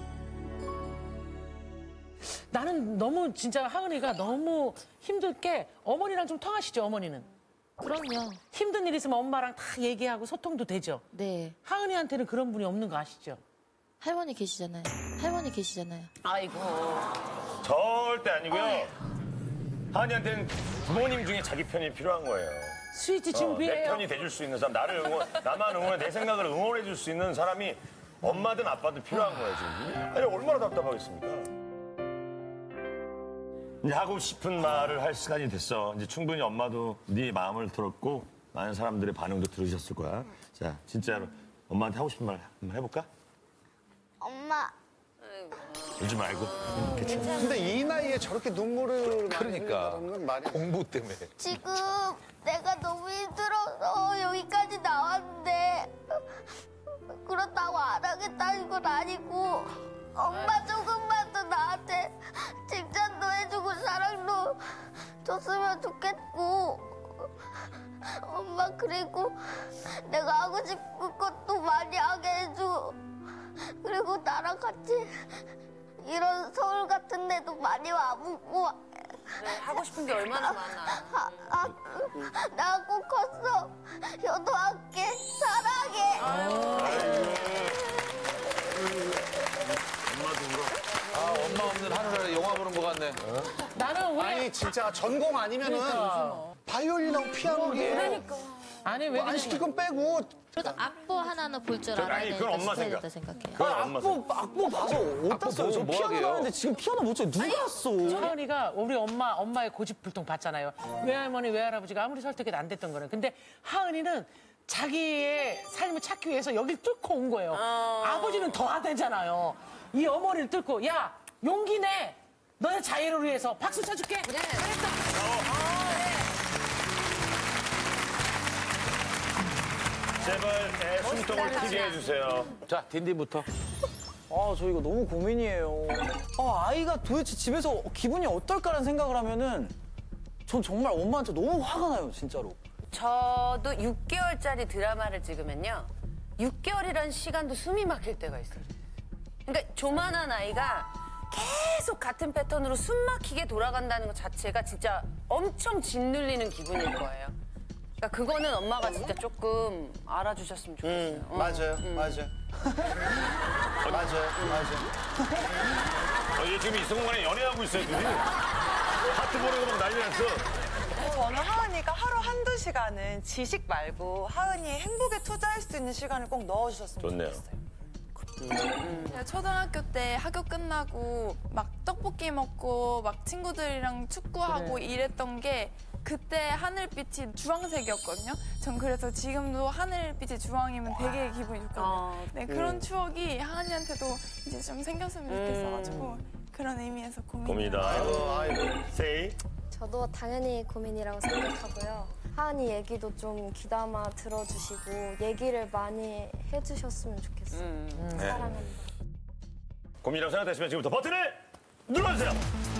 나는 너무 진짜 하은이가 너무 힘들 게 어머니랑 좀 통하시죠, 어머니는? 그럼요. 힘든 일 있으면 엄마랑 다 얘기하고 소통도 되죠? 네. 하은이한테는 그런 분이 없는 거 아시죠? 할머니 계시잖아요. 할머니 계시잖아요. 아이고. 절대 아니고요. 하은이한테는 부모님 중에 자기 편이 필요한 거예요. 스위트 내 준비해요. 편이 돼줄 수 있는 사람, 나만 응원해, 내 생각을 응원해줄 수 있는 사람이 엄마든 아빠든 필요한 거예요, 지금. 아니, 얼마나 답답하겠습니까? 이제 하고 싶은 말을 할 시간이 됐어. 이제 충분히 엄마도 네 마음을 들었고 많은 사람들의 반응도 들으셨을 거야. 자, 진짜로 엄마한테 하고 싶은 말 한번 해볼까? 엄마, 울지 말고. 괜찮아. 근데 이 나이에 저렇게 눈물을 그러니까. 많이 흘린다는 건 말이 공부 때문에. 지금 내가 너무 힘들어서 여기까지 나왔는데 그렇다고 안 하겠다는 건 아니고 엄마 조금만 더 나한테 칭찬도 해주고 사랑도 줬으면 좋겠고 엄마 그리고 내가 하고 싶은 것도 많이 하게 해줘. 그리고 나랑 같이 이런 서울 같은 데도 많이 와보고 그래, 하고 싶은 게 얼마나 많아. 나 꼭 컸어. 효도할게. 사랑해. 엄마도 울어. 아, 엄마 없는 하늘에 영화 보는 것 같네. 나는 왜? 아니 진짜 전공 아니면은 바이올린하고 피아노게. 그러니까. 아니 왜? 안 시킬 건 빼고. 그래도 악보 하나는 볼 줄 알아야 아니, 되니까 그건 엄마 시켜야 생각. 된다 생각해요. 그건 엄마 생각. 악보 봐서 못 땄어요. 저 뭐 피아노 하게요? 하는데 지금 피아노 못 쳐요. 누가 왔어? 하은이가 우리 엄마의 고집불통 봤잖아요. 외할머니, 외할아버지가 아무리 설득해도 안 됐던 거는. 근데 하은이는 자기의 삶을 찾기 위해서 여길 뚫고 온 거예요. 아버지는 더 안 되잖아요. 이 어머니를 뚫고 야 용기 내. 너의 자유를 위해서 박수 쳐줄게. 그래. 제발 애 숨통을 튀게 해주세요. 자, 딘딘부터. 아, 저 이거 너무 고민이에요. 아, 아이가 도대체 집에서 기분이 어떨까라는 생각을 하면은 전 정말 엄마한테 너무 화가 나요, 진짜로. 저도 6개월짜리 드라마를 찍으면요. 6개월이라는 시간도 숨이 막힐 때가 있어요. 그러니까 조만한 아이가 계속 같은 패턴으로 숨 막히게 돌아간다는 것 자체가 진짜 엄청 짓눌리는 기분일 거예요. 그러니까 그거는 엄마가 진짜 조금 알아주셨으면 좋겠어요. 맞아요. 얘 지금 이 순간에 연애하고 있어요, 둘이. 하트 보내고 막 난리 났어. 저는 하은이가 하루 한두 시간은 지식 말고 하은이의 행복에 투자할 수 있는 시간을 꼭 넣어주셨으면 좋네요. 좋겠어요. 제가 초등학교 때 학교 끝나고 막 떡볶이 먹고 막 친구들이랑 축구하고 이랬던 게 그때 하늘빛이 주황색이었거든요. 전 그래서 지금도 하늘빛이 주황이면 되게 기분이 좋거든요. 네, 그런 추억이 하은이한테도 이제 좀 생겼으면 좋겠어가지고 그런 의미에서 고민이다. 고민이다. 세이. 저도 당연히 고민이라고 생각하고요. 하은이 얘기도 좀 귀담아 들어주시고 얘기를 많이 해주셨으면 좋겠어요. 사랑합니다. 고민이라고 생각되시면 지금부터 버튼을 눌러주세요.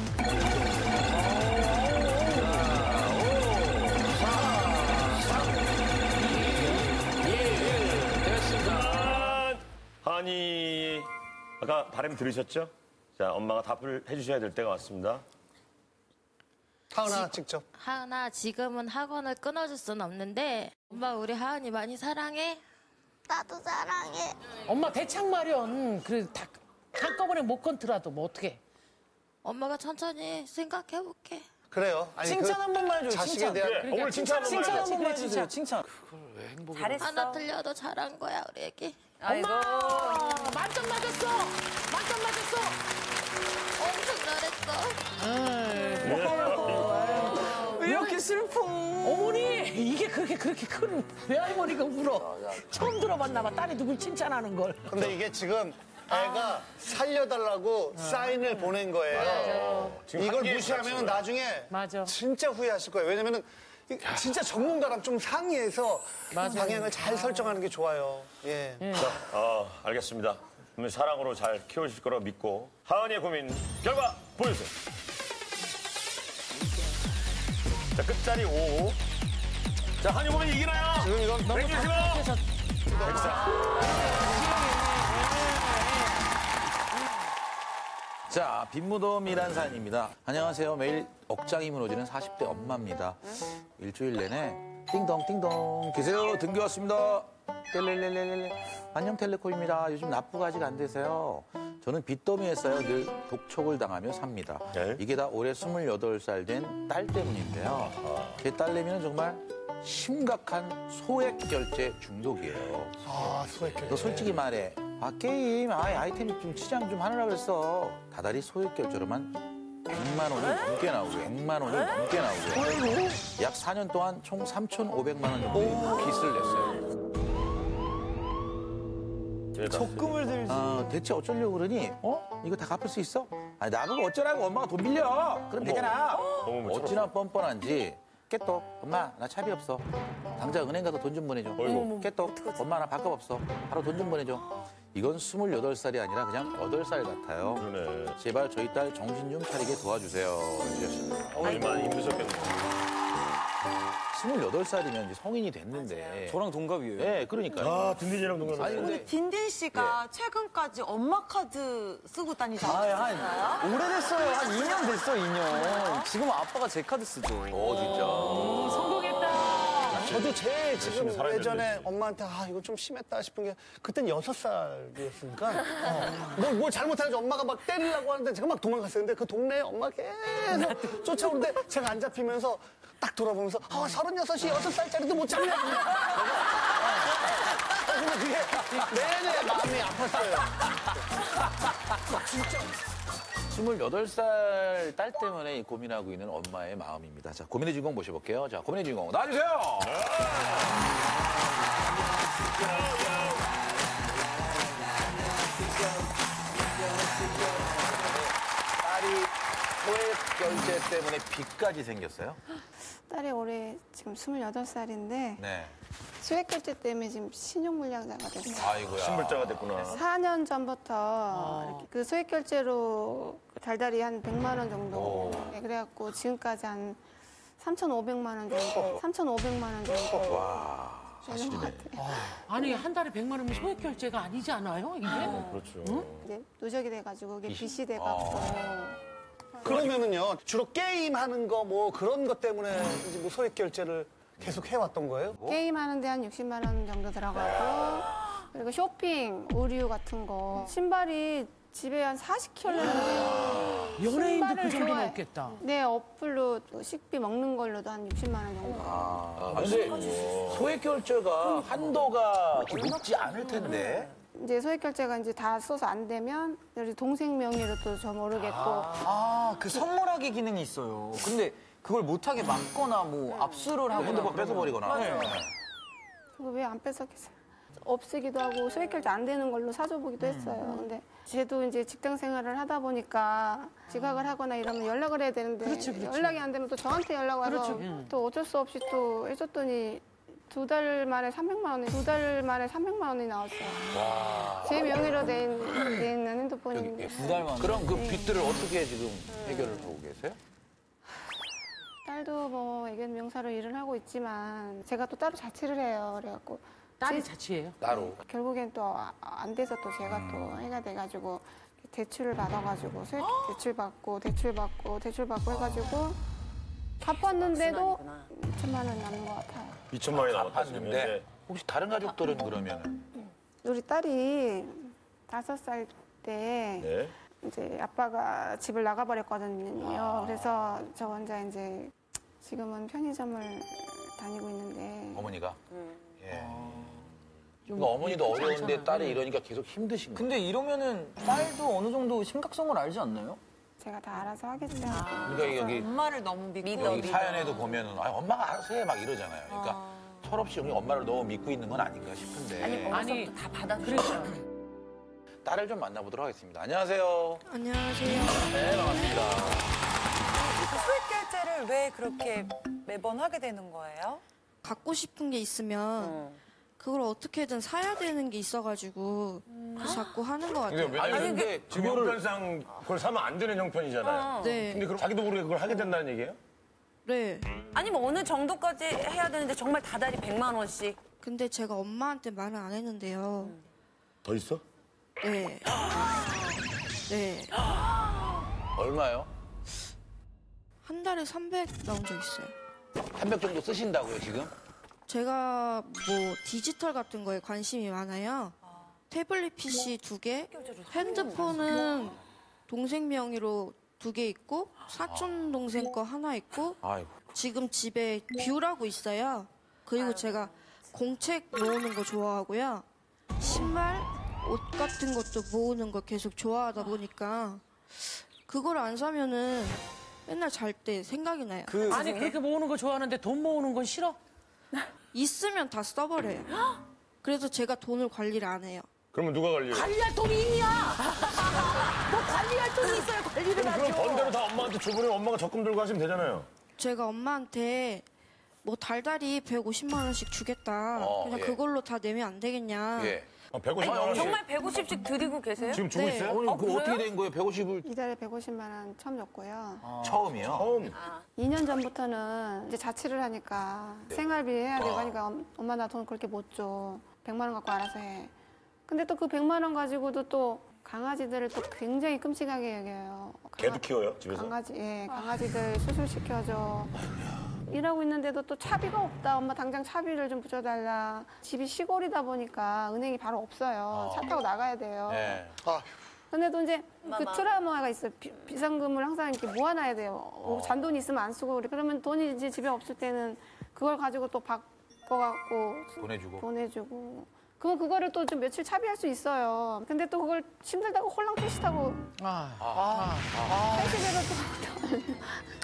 하은이 아까 바람 들으셨죠? 자, 엄마가 답을 해주셔야 될 때가 왔습니다. 하은아 직접. 하은아, 지금은 학원을 끊어줄 수는 없는데 엄마 우리 하은이 많이 사랑해? 나도 사랑해. 엄마 대창 마련. 그래 다 한꺼번에 못 건트라도 뭐 어떻게? 엄마가 천천히 생각해볼게. 그래요. 아니, 칭찬 한 번만 해줘요, 자식에 칭찬. 대한 그래, 오늘 칭찬 한 번만 칭찬 한 해줘. 번만 해주세요, 칭찬. 왜 행복이 잘했어. 하나 틀려도 잘한 거야 우리 애기. 아이고. 만점 맞았어. 만점 맞았어. 엄청 잘했어. 왜 이렇게 슬퍼? 어머니 이게 그렇게 큰 외할머니가 울어. 처음 들어봤나 봐. 딸이 누굴 칭찬하는 걸. 근데 이게 지금 애가 살려달라고 사인을 보낸 거예요. 지금 이걸 한계에 무시하면 갇힌 나중에 맞아. 진짜 후회하실 거예요. 왜냐면은 진짜 전문가랑 좀 상의해서 방향을 잘 설정하는 게 좋아요. 예. 자, 알겠습니다. 그러면 사랑으로 잘 키워주실 거라고 믿고 하은이의 고민 결과 보여주세요. 자, 끝자리 5. 자, 하은이 고민 이기나요? 지금 이건 너무 백지시고 자, 빈무덤이란 사연입니다. 안녕하세요. 매일 억장이 무너지는 40대 엄마입니다. 일주일 내내 띵동 띵동 계세요. 등기 왔습니다. 텔레레레레. 안녕 텔레콤입니다. 요즘 납부가 아직 안 되세요. 저는 빚더미에 쌓여 늘 독촉을 당하며 삽니다. 네? 이게 다 올해 28살 된 딸 때문인데요. 제 딸내미는 정말 심각한 소액 결제 중독이에요. 아, 소액 너 솔직히 말해. 게임, 아이템 좀 치장 좀 하느라 그랬어. 다달이 소액 결제로만 100만 원이 넘게 나오고, 100만 원이 넘게 나오고. 약 4년 동안 총 3,500만 원 정도의 빚을 냈어요. 적금을 들지. 대체 어쩌려고 그러니? 이거 다 갚을 수 있어? 아니, 나보고 어쩌라고 엄마가 돈 빌려. 그럼 되잖아. 어찌나 뻔뻔한지. 깨똑, 엄마, 나 차비 없어. 당장 은행 가서 돈 좀 보내줘. 깨똑, 엄마, 나 밥값 없어. 바로 돈 좀 보내줘. 이건 28살이 아니라 그냥 8살 같아요. 그러네. 제발 저희 딸 정신 좀 차리게 도와주세요. 이랬습니다. 얼마나 힘드셨겠네. 28살이면 이제 성인이 됐는데. 저랑 동갑이에요. 네, 그러니까요. 아, 딘딘이랑 동갑이네. 아니, 근데 딘딘 씨가 최근까지 엄마 카드 쓰고 다니지 않았어요? 오래됐어요. 한 2년 됐어, 2년. 지금 아빠가 제 카드 쓰죠. 오, 성공했다. 저도 제일 지금 열심히 살아야 예전에 되는데. 엄마한테 이거 좀 심했다 싶은 게 그땐 6살이었으니까 뭘 잘못해가지고 엄마가 막 때리려고 하는데 제가 막 도망갔어요. 근데 그 동네에 엄마가 계속 쫓아오는데 제가 안 잡히면서 딱 돌아보면서 36이 6살짜리도 못 잡냐. 근데 그게 내내 마음이 아팠어요. 진짜. 28살 딸 때문에 고민하고 있는 엄마의 마음입니다. 자, 고민의 주인공 모셔볼게요. 자, 고민의 주인공 나와주세요. 딸이 소액 결제 때문에 빚까지 생겼어요? 딸이 올해 지금 28살인데 네. 소액결제 때문에 지금 신용불량자가 됐어요. 아이고야. 신불자가 됐구나. 4년 전부터 이렇게 그 소액결제로 달달이 한 100만 원 정도. 네, 그래갖고 지금까지 한 3,500만 원 정도. 3,500만 원 정도. 와. 되는 것 같아요. 아니 한 달에 100만 원이면 소액 결제가 아니지 않아요? 이게? 그렇죠. 이제 누적이 돼가지고 이게 빚이 돼갖고. 그러면은요 주로 게임 하는 거 뭐 그런 것 때문에 이제 뭐 소액 결제를 계속 해왔던 거예요? 게임하는데 한 60만 원 정도 들어가고 그리고 쇼핑, 의류 같은 거 신발이 집에 한 40켤레 연예인도 그 정도 먹겠다. 네, 어플로 또 식비 먹는 걸로도 한 60만 원 정도. 아, 근데 소액 결제가 한도가 높지 않을 텐데. 이제 소액 결제가 이제 다 써서 안 되면 우리 동생 명의로 또 저 모르겠고. 그 선물하기 기능이 있어요. 근데 그걸 못하게 막거나 뭐 압수를 하거나 핸드폰 뺏어버리거나. 네. 그거 왜 안 뺏었겠어요? 없애기도 하고 소액 결제 안 되는 걸로 사줘보기도 했어요. 근데 쟤도 이제 직장 생활을 하다 보니까 지각을 하거나 이러면 연락을 해야 되는데 연락이 안 되면 또 저한테 연락 와서 또 어쩔 수 없이 또 해줬더니 2달 만에 300만 원이 나왔어요. 와. 제 명의로 돼 있는 핸드폰인데. 2달 만에. 그럼 그 빚들을 어떻게 지금 해결을 하고 계세요? 딸도 뭐 애견 명사로 일을 하고 있지만 제가 또 따로 자취를 해요. 그래갖고 딸이 자취해요? 따로. 결국엔 또 안 돼서 또 제가 또 해가 돼가지고 대출을 받아가지고 소액 대출 받고 해가지고 갚았는데도 2천만 원 남은 것 같아요. 2천만 원이 남았는데 혹시 다른 가족들은 그러면은? 우리 딸이 5살 때 이제 아빠가 집을 나가버렸거든요. 그래서 저 혼자 이제 지금은 편의점을 다니고 있는데 어머니가? 예. 그러니까 어머니도 어려운데 딸이 이러니까 계속 힘드신 거예요. 근데 이러면은 딸도 어느 정도 심각성을 알지 않나요? 제가 다 알아서 하겠죠. 그러니까 여기 엄마를 너무 믿고 여기 사연에도 보면은 엄마가 알아서 해 막 이러잖아요. 그러니까 철없이 우리 엄마를 너무 믿고 있는 건 아닌가 싶은데. 아니 다 받아줘. 그렇죠. 딸을 좀 만나보도록 하겠습니다. 안녕하세요. 안녕하세요. 네, 반갑습니다. 소액 결제를 왜 그렇게 매번 하게 되는 거예요? 갖고 싶은 게 있으면 그걸 어떻게든 사야 되는 게 있어가지고 그래서 자꾸 하는 것 같아요. 근데 지금 형편상 그걸 사면 안 되는 형편이잖아요. 네. 근데 그럼 자기도 모르게 그걸 하게 된다는 얘기예요? 네. 아니 뭐 어느 정도까지 해야 되는데 정말 다달이 100만 원씩. 근데 제가 엄마한테 말은 안 했는데요. 더 있어? 네. 네. 얼마요? 한 달에 300 나온 적 있어요. 300 정도 쓰신다고요, 지금? 제가 뭐 디지털 같은 거에 관심이 많아요. 태블릿 PC 2개, 핸드폰은 동생 명의로 2개 있고 사촌 동생 거 하나 있고 아이고. 지금 집에 뷰라고 있어요. 그리고 제가 공책 모으는 거 좋아하고요. 신발, 옷 같은 것도 모으는 거 계속 좋아하다 보니까 그걸 안 사면은 맨날 잘 때 생각이 나요. 아니 그렇게 모으는 거 좋아하는데 돈 모으는 건 싫어? 있으면 다 써버려요. 그래서 제가 돈을 관리를 안 해요. 그러면 누가 관리해요? 관리할 돈이 있냐? 뭐 관리할 돈이 있어야 관리를 그럼 하죠. 번 대로 다 엄마한테 주부면 엄마가 적금 들고 하시면 되잖아요. 제가 엄마한테 뭐 달달이 150만 원씩 주겠다. 그냥 예. 그걸로 다 내면 안 되겠냐. 예. 150만 정말 150씩 드리고 계세요? 지금 주고 있어요? 어머니, 그거 그래요? 어떻게 된 거예요? 150을 이달에 150만 원 처음 줬고요. 처음이요? 처음. 2년 전부터는 이제 자취를 하니까 생활비 해야 되고 하니까 엄마 나 돈 그렇게 못 줘. 100만 원 갖고 알아서 해. 근데 또 그 100만 원 가지고도 또 강아지들을 또 굉장히 끔찍하게 여겨요. 개도 키워요, 집에서? 강아지들 수술시켜줘. 일하고 있는데도 또 차비가 없다. 엄마 당장 차비를 좀 붙여달라. 집이 시골이다 보니까 은행이 바로 없어요. 차 타고 나가야 돼요. 네. 근데도 이제 그 트라우마가 있어요. 비상금을 항상 이렇게 모아놔야 돼요. 잔돈이 있으면 안 쓰고 그래. 그러면 돈이 이제 집에 없을 때는 그걸 가지고 또 바꿔갖고 보내주고. 그럼 그거를 또 좀 며칠 차비할 수 있어요. 근데 또 그걸 힘들다고 홀랑 택시 타고 택시비로 또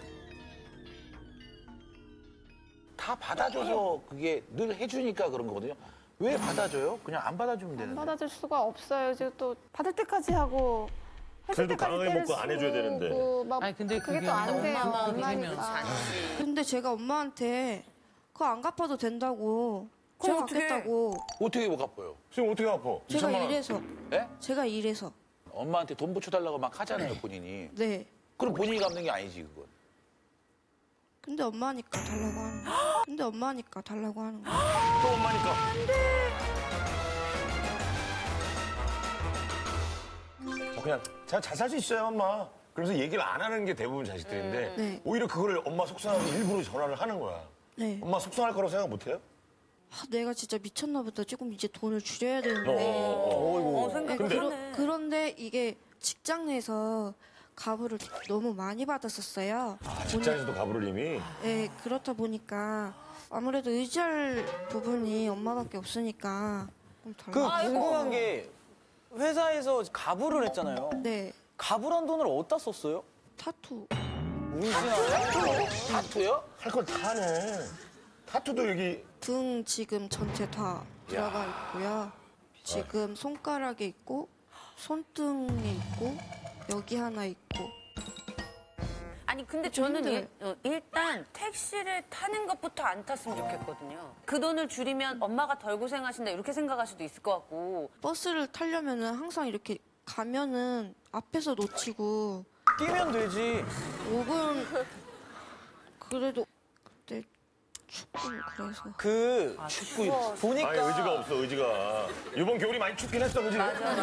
다 받아줘서 그게 늘 해주니까 그런 거거든요. 왜 받아줘요? 그냥 안 받아주면 안 되는데. 받아줄 수가 없어요. 지금 또 받을 때까지 하고 해줄 그래도 때까지 강하게 때를 먹고 안 해줘야 되는데. 쓰고 막 아니, 근데 그게 그게 또 안 돼요. 엄마 마음이 엄마니까. 근데 제가 엄마한테 그거 안 갚아도 된다고. 제가 갚겠다고. 어떻게 못 갚아요? 지금 어떻게 갚아? 제가 2천만 원. 이래서. 예? 제가 이래서. 엄마한테 돈 붙여달라고 막 하잖아요, 본인이. 네. 그럼 본인이 갚는 게 아니지, 그건. 근데 엄마니까 달라고 하는 거. 근데 엄마니까 달라고 하는 거. 또 엄마니까. 저 그냥 잘 살 수 있어요, 엄마. 그러면서 얘기를 안 하는 게 대부분 자식들인데 네. 오히려 그거를 엄마 속상하고 일부러 전화를 하는 거야. 네. 엄마 속상할 거라고 생각 못 해요? 내가 진짜 미쳤나 보다. 조금 이제 돈을 줄여야 되는데. 근데 그런데 이게 직장 내에서 가부를 너무 많이 받았었어요. 직장에서도 가부를 이미? 네, 그렇다 보니까 아무래도 의지할 부분이 엄마밖에 없으니까. 궁금한 게 회사에서 가부를 했잖아요. 네. 가부란 돈을 어디다 썼어요? 타투. 문신하네? 타투요? 할 걸 다 하네. 타투도 여기 등 지금 전체 다 들어가 있고요. 지금 손가락에 있고 손등에 있고 여기 하나 있고. 아니 근데 저는 일단 택시를 타는 것부터 안 탔으면 좋겠거든요. 그 돈을 줄이면 엄마가 덜 고생하신다 이렇게 생각할 수도 있을 것 같고. 버스를 타려면은 항상 이렇게 가면은 앞에서 놓치고 뛰면 되지. 5분 그래도 그때 춥고 그래서 축구 보니까 아니 의지가 없어 의지가. 이번 겨울이 많이 춥긴 했어 그지?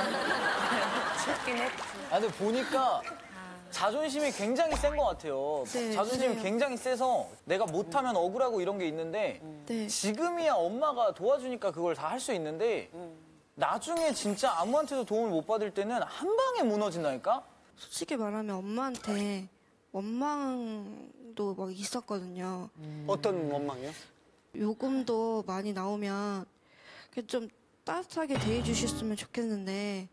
춥긴 했지. 근데 보니까 자존심이 굉장히 센 것 같아요. 네, 자존심이 세요. 굉장히 세서 내가 못하면 억울하고 이런 게 있는데 네. 지금이야 엄마가 도와주니까 그걸 다 할 수 있는데 나중에 진짜 아무한테도 도움을 못 받을 때는 한 방에 무너진다니까? 솔직히 말하면 엄마한테 원망도 막 있었거든요. 어떤 원망이요? 요금도 많이 나오면 좀 따뜻하게 대해주셨으면 좋겠는데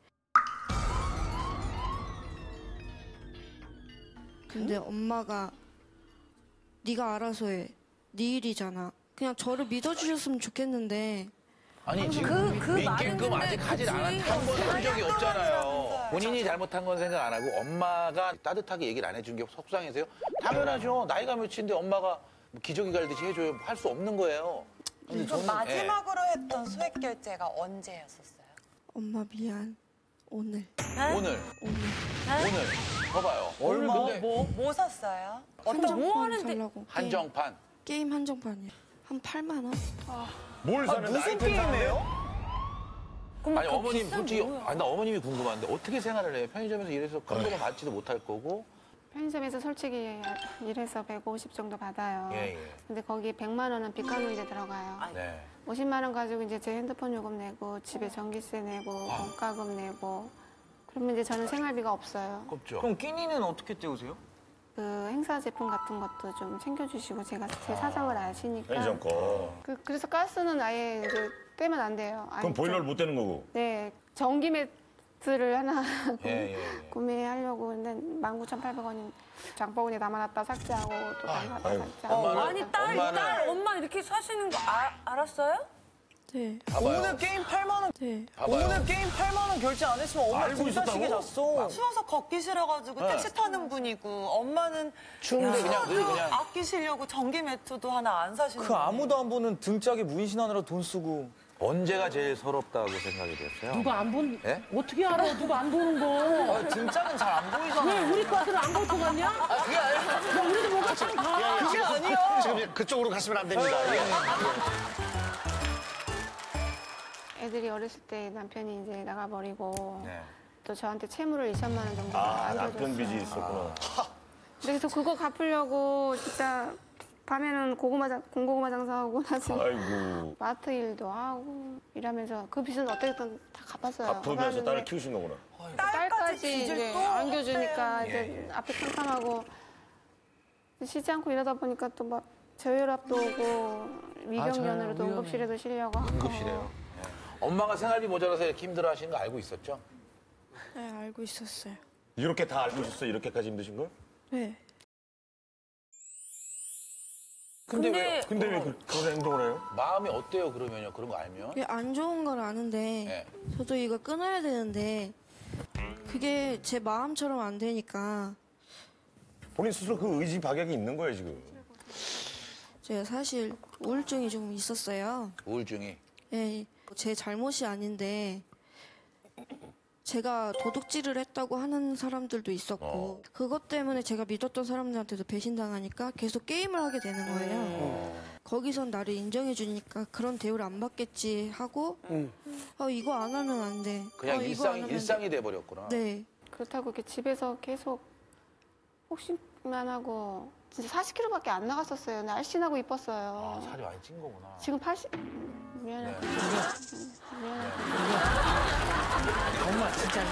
근데 엄마가 네가 알아서 해. 네 일이잖아. 그냥 저를 믿어주셨으면 좋겠는데 아니 지금 민기금 아직 하질 한번 한 적이 없잖아요. 본인이 잘못한 건 생각 안 하고 엄마가 따뜻하게 얘기를 안 해준 게 속상해서요. 당연하죠. 나이가 몇인데 엄마가 기저귀 갈듯이 해줘요. 할 수 없는 거예요. 근데 그럼 저는, 마지막으로 했던 소액 결제가 언제였었어요? 엄마 미안. 오늘. 오늘 봐봐요. 얼마? 근데 뭐 샀어요? 한정판 살라고. 한정판. 게임 한정판이요. 한 8만 원? 뭘 사는데 무슨 아이템 사는데? 게임이에요? 아니 어머님 솔직히 나 어머님이 궁금한데 어떻게 생활을 해요? 편의점에서 일해서 큰 거만 받지도 못할 거고. 편의점에서 솔직히 일해서 150 정도 받아요. 예. 근데 거기 100만 원은 빚 갚는 데 들어가요. 네. 50만 원 가지고 이제 제 핸드폰 요금 내고 집에 전기세 내고 공과금 내고 그러면 이제 저는 생활비가 없어요. 없죠. 그럼 끼니는 어떻게 때우세요? 그 행사 제품 같은 것도 좀 챙겨주시고 제가 제 사정을 아시니까. 편의점 거. 그래서 가스는 아예 이제 떼면 안 돼요. 아예 그럼 보일러를 좀- 못 떼는 거고. 네, 전기 매트를 하나 예. 구매하려고 근데 19,800원인 장바구니에 담아놨다 삭제하고 또 담아놨다 아이고. 삭제하고. 아니 딸 엄마 이렇게 사시는 거 알았어요? 네. 봐봐요. 오늘 게임 8만 원. 네. 봐봐요. 오늘 게임 8만 원 결제 안 했으면 엄마 알고 등사시게 있었다고? 잤어. 추워서 걷기 싫어가지고 택시 타는 분이고 엄마는 추운데 그냥 늘 그냥 아끼시려고 전기 매트도 하나 안 사시는 그 아무도 안 보는 등짝에 문신하느라 돈 쓰고. 언제가 제일 서럽다고 생각이 됐어요? 누가 안 본? 예? 어떻게 알아? 누가 안 보는 거? 아, 등짝은 잘 안 보이잖아. 왜 우리 과들은 안 볼 것 같냐? 아, 그게 아니라. 야, 우리도 뭔가 참 봐. 그게 아니야. 지금 그쪽으로 가시면 안 됩니다. 애들이 어렸을 때 남편이 이제 나가버리고 네. 또 저한테 채무를 2천만 원 정도 아, 안겨줬어요. 남편 빚이 있었구나. 그래서 그거 갚으려고 진짜 밤에는 공고구마 장사하고 낮에 아이고. 마트 일도 하고 이러면서 그 빚은 어떻게든 다 갚았어요. 갚으면서 갚았는데 딸을 키우신 거구나. 딸까지 이제 안겨주니까 예, 이제 앞에 캄캄하고 쉬지 않고 이러다 보니까 또 막 저혈압도 오고 위경련으로도 저혈압 응급실에도 실려고 하고. 응급실에요. 네. 엄마가 생활비 모자라서 이렇게 힘들어하시는 거 알고 있었죠? 네, 알고 있었어요. 이렇게 다 알고 있었어? 이렇게까지 힘드신 걸? 네. 근데 왜 그런 행동을 해요? 마음이 어때요, 그러면요? 그런 거 알면? 이게 안 좋은 걸 아는데 네. 저도 이거 끊어야 되는데 그게 제 마음처럼 안 되니까 본인 스스로 그 의지 박약이 있는 거예요, 지금. 제가 사실 우울증이 좀 있었어요. 우울증이? 예, 제 잘못이 아닌데 제가 도둑질을 했다고 하는 사람들도 있었고 그것 때문에 제가 믿었던 사람들한테도 배신당하니까 계속 게임을 하게 되는 거예요. 거기선 나를 인정해 주니까 그런 대우를 안 받겠지 하고 이거 안 하면 안 돼. 그냥 이거 안 하면 일상이 돼버렸구나. 네. 그렇다고 이렇게 집에서 계속 혹시만 하고 진짜 40kg밖에 안 나갔었어요. 날씬하고 이뻤어요. 아, 살이 많이 찐 거구나. 지금 80. 미안해. 네. 미안해. 엄마 진짜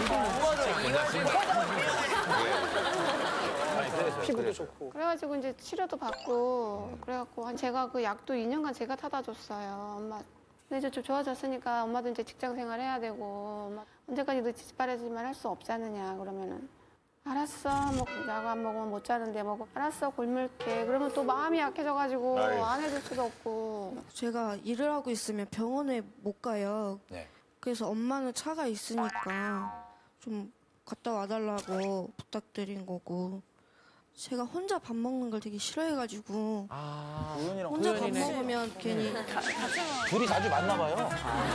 피부도 좋고. 그래가지고 이제 치료도 받고 그래갖고 제가 그 약도 2년간 제가 타다 줬어요. 엄마. 근데 이제 좀 좋아졌으니까 엄마도 이제 직장 생활 해야 되고 엄마 언제까지 너 뒷바라지만 할 수 없지 않느냐 그러면은 알았어. 뭐 약 안 먹으면 못 자는데 뭐 알았어 골물게. 그러면 또 마음이 약해져가지고 아유. 안 해줄 수도 없고. 제가 일을 하고 있으면 병원에 못 가요. 네. 그래서 엄마는 차가 있으니까 좀 갔다 와달라고 부탁드린 거고 제가 혼자 밥 먹는 걸 되게 싫어해가지고 혼자 밥 먹으면 괜히 둘이 자주 만나 봐요.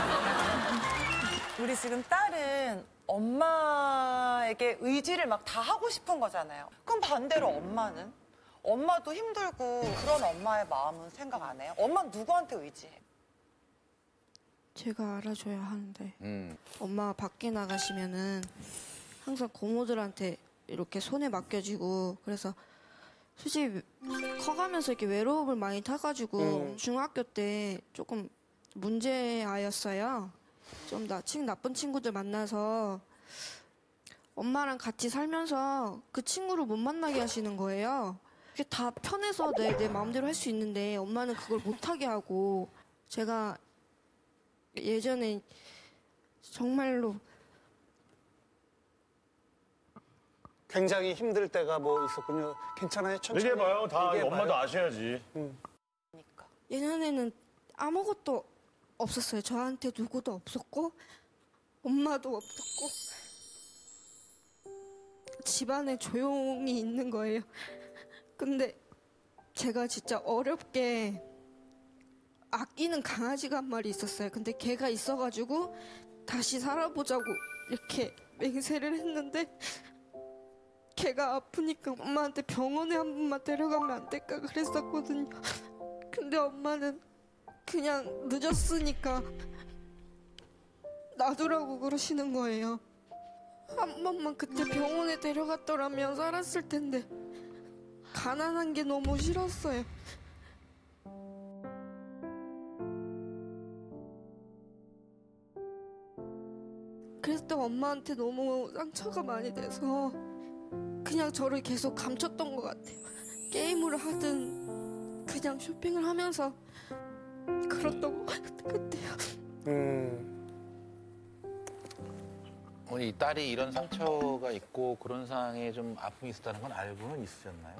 우리 지금 딸은 엄마에게 의지를 막 다 하고 싶은 거잖아요. 그럼 반대로 엄마는? 엄마도 힘들고 그런 엄마의 마음은 생각 안 해요? 엄마는 누구한테 의지해? 제가 알아줘야 하는데 엄마가 밖에 나가시면은 항상 고모들한테 이렇게 손에 맡겨지고 그래서 솔직히 커가면서 이렇게 외로움을 많이 타가지고 중학교 때 조금 문제아였어요. 좀 나쁜 친구들 만나서 엄마랑 같이 살면서 그 친구를 못 만나게 하시는 거예요. 그게 다 편해서 내 마음대로 할 수 있는데 엄마는 그걸 못하게 하고 제가 예전에 정말로 굉장히 힘들 때가 뭐 있었군요. 괜찮아요? 천천히. 얘기해봐요. 다 얘기해봐요. 엄마도 아셔야지. 예전에는 아무것도 없었어요. 저한테 누구도 없었고 엄마도 없었고 집안에 조용히 있는 거예요. 근데 제가 진짜 어렵게 아끼는 강아지가 한 마리 있었어요. 근데 걔가 있어가지고 다시 살아보자고 이렇게 맹세를 했는데 걔가 아프니까 엄마한테 병원에 한 번만 데려가면 안 될까 그랬었거든요. 근데 엄마는 그냥 늦었으니까 놔두라고 그러시는 거예요. 한 번만 그때 병원에 데려갔더라면 살았을 텐데 가난한 게 너무 싫었어요. 그랬을 때 엄마한테 너무 상처가 많이 돼서 그냥 저를 계속 감췄던 것 같아요. 게임을 하든 그냥 쇼핑을 하면서 그랬던 것 같아요. 어머니, 이 딸이 이런 상처가 있고 그런 상황에 좀 아픔이 있었다는 건 알고는 있으셨나요?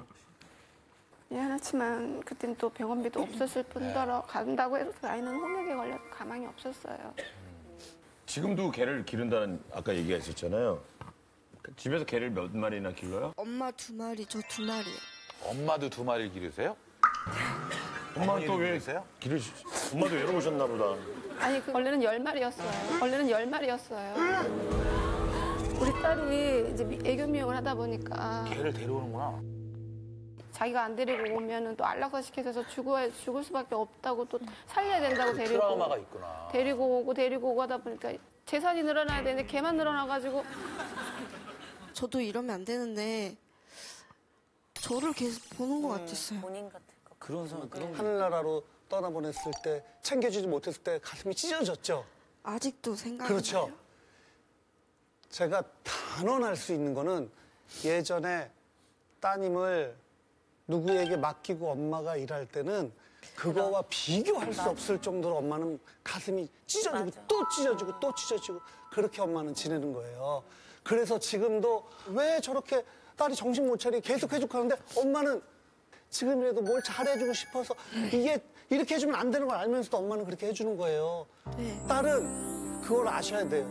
미안하지만 그땐 또 병원비도 없었을 뿐더러 간다고 해서 아이는 홍역에 걸려서 가망이 없었어요. 지금도 개를 기른다는 아까 얘기하셨잖아요. 집에서 개를 몇 마리나 길러요? 엄마 2마리, 저 2마리요. 엄마도 2마리를 기르세요? 엄마는 또 왜 기르시? 엄마도 외로우셨나 보다. 아니, 원래는 10마리였어요. 원래는 10마리였어요. 우리 딸이 이제 애교 미용을 하다 보니까 개를 데려오는구나. 자기가 안 데리고 오면은 또 안락사 시켜서 죽을 수밖에 없다고 또 살려야 된다고 그 데리고 트라우마가 있구나. 데리고 오고 하다 보니까 재산이 늘어나야 되는데 걔만 늘어나가지고 저도 이러면 안 되는데 저를 계속 보는 것 같았어요. 본인 같은 거. 그런 사람 그런 하늘나라로 떠나보냈을 때 챙겨주지 못했을 때 가슴이 찢어졌죠. 아직도 생각이 그렇죠. 나요. 제가 단언할 수 있는 거는 예전에 따님을 누구에게 맡기고 엄마가 일할 때는 그거와 비교할 수 없을 정도로 엄마는 가슴이 찢어지고 또 찢어지고 또 찢어지고 그렇게 엄마는 지내는 거예요. 그래서 지금도 왜 저렇게 딸이 정신 못 차리게 계속 해주고 하는데 엄마는 지금이라도 뭘 잘해주고 싶어서 이게 이렇게 해주면 안 되는 걸 알면서도 엄마는 그렇게 해주는 거예요. 네. 딸은 그걸 아셔야 돼요.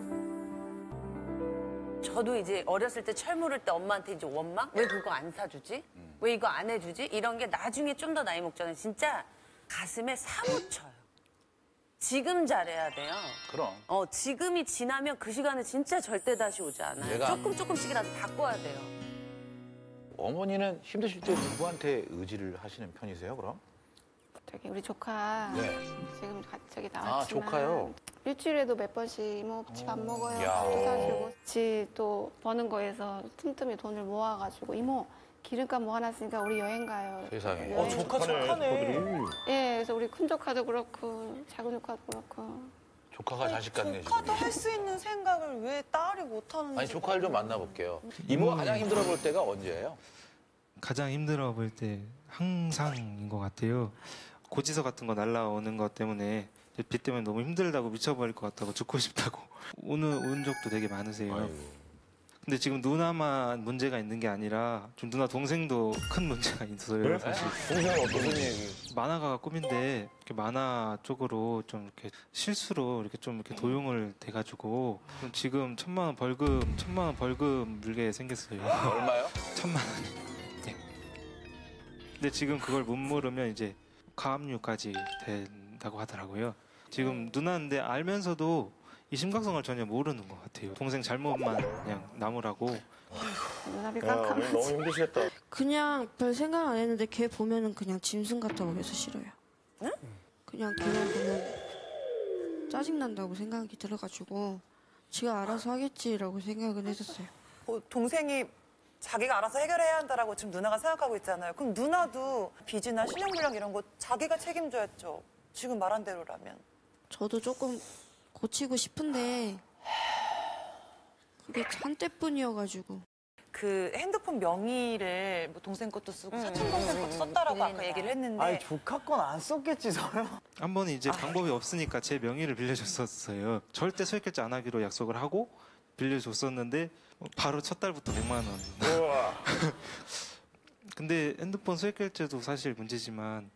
저도 이제 어렸을 때 철 물을 때 엄마한테 이제 원망? 왜 그거 안 사주지? 왜 이거 안 해주지? 이런 게 나중에 좀 더 나이 먹자는 진짜 가슴에 사무쳐요. 지금 잘해야 돼요. 그럼. 지금이 지나면 그 시간은 진짜 절대 다시 오지 않아요. 조금씩이라도 바꿔야 돼요. 어머니는 힘드실 때 누구한테 의지를 하시는 편이세요, 그럼? 저기 우리 조카 네. 지금 저기 나왔지만 아, 조카요? 일주일에도 몇 번씩 이모 집 안 먹어요. 야. 밥도 사주고 지 또 버는 거에서 틈틈이 돈을 모아가지고 이모 기름값 모아놨으니까 우리 여행 가요. 세상에. 여행. 조카 착하네. 예, 그래서 우리 큰 조카도 그렇고 작은 조카도 그렇고. 조카가 자식 같네, 지금. 조카도 할 수 있는 생각을 왜 딸이 못 하는지. 아니, 조카를 좀 만나볼게요. 이모가 가장 힘들어 볼 때가 언제예요? 가장 힘들어 보일 때 항상인 것 같아요. 고지서 같은 거 날라오는 것 때문에 비 때문에 너무 힘들다고 미쳐버릴 것 같다고 죽고 싶다고 온 적도 되게 많으세요. 아이고. 근데 지금 누나만 문제가 있는 게 아니라 좀 누나 동생도 큰 문제가 있어요. 그래? 사실. 동생은 어떤 얘기? 만화가가 꿈인데 이렇게 만화 쪽으로 좀 이렇게 실수로 이렇게 좀 이렇게 도용을 돼가지고 좀 지금 1,000만 원 벌금 물게 생겼어요. 얼마요? 1,000만 원. 네. 근데 지금 그걸 못 물으면 이제 가압류까지 된다고 하더라고요. 지금 누나인데 알면서도 이 심각성을 전혀 모르는 것 같아요. 동생 잘못만 그냥 나무라고. 눈앞이 야, 오늘 깜깜하지. 너무 힘드시겠다. 그냥 별 생각 안 했는데 걔 보면은 그냥 짐승 같아 보여서 싫어요. 응? 그냥 걔만 보면 짜증난다고 생각이 들어가지고 지가 알아서 하겠지라고 생각은 했었어요. 동생이 자기가 알아서 해결해야 한다라고 지금 누나가 생각하고 있잖아요. 그럼 누나도 빚이나 신용불량 이런 거 자기가 책임져야죠. 지금 말한 대로라면. 저도 조금 고치고 싶은데 그게 한때뿐이어가지고. 그 핸드폰 명의를 뭐 동생 것도 쓰고 사촌 동생 것도 썼다라고 아까 얘기를 했는데 아니 조카 건 안 썼겠지 설마. 한 번은 이제 방법이 없으니까 제 명의를 빌려줬었어요. 절대 소액결제 안 하기로 약속을 하고 빌려줬었는데 바로 첫 달부터 100만 원. 우와. 근데 핸드폰 소액결제도 사실 문제지만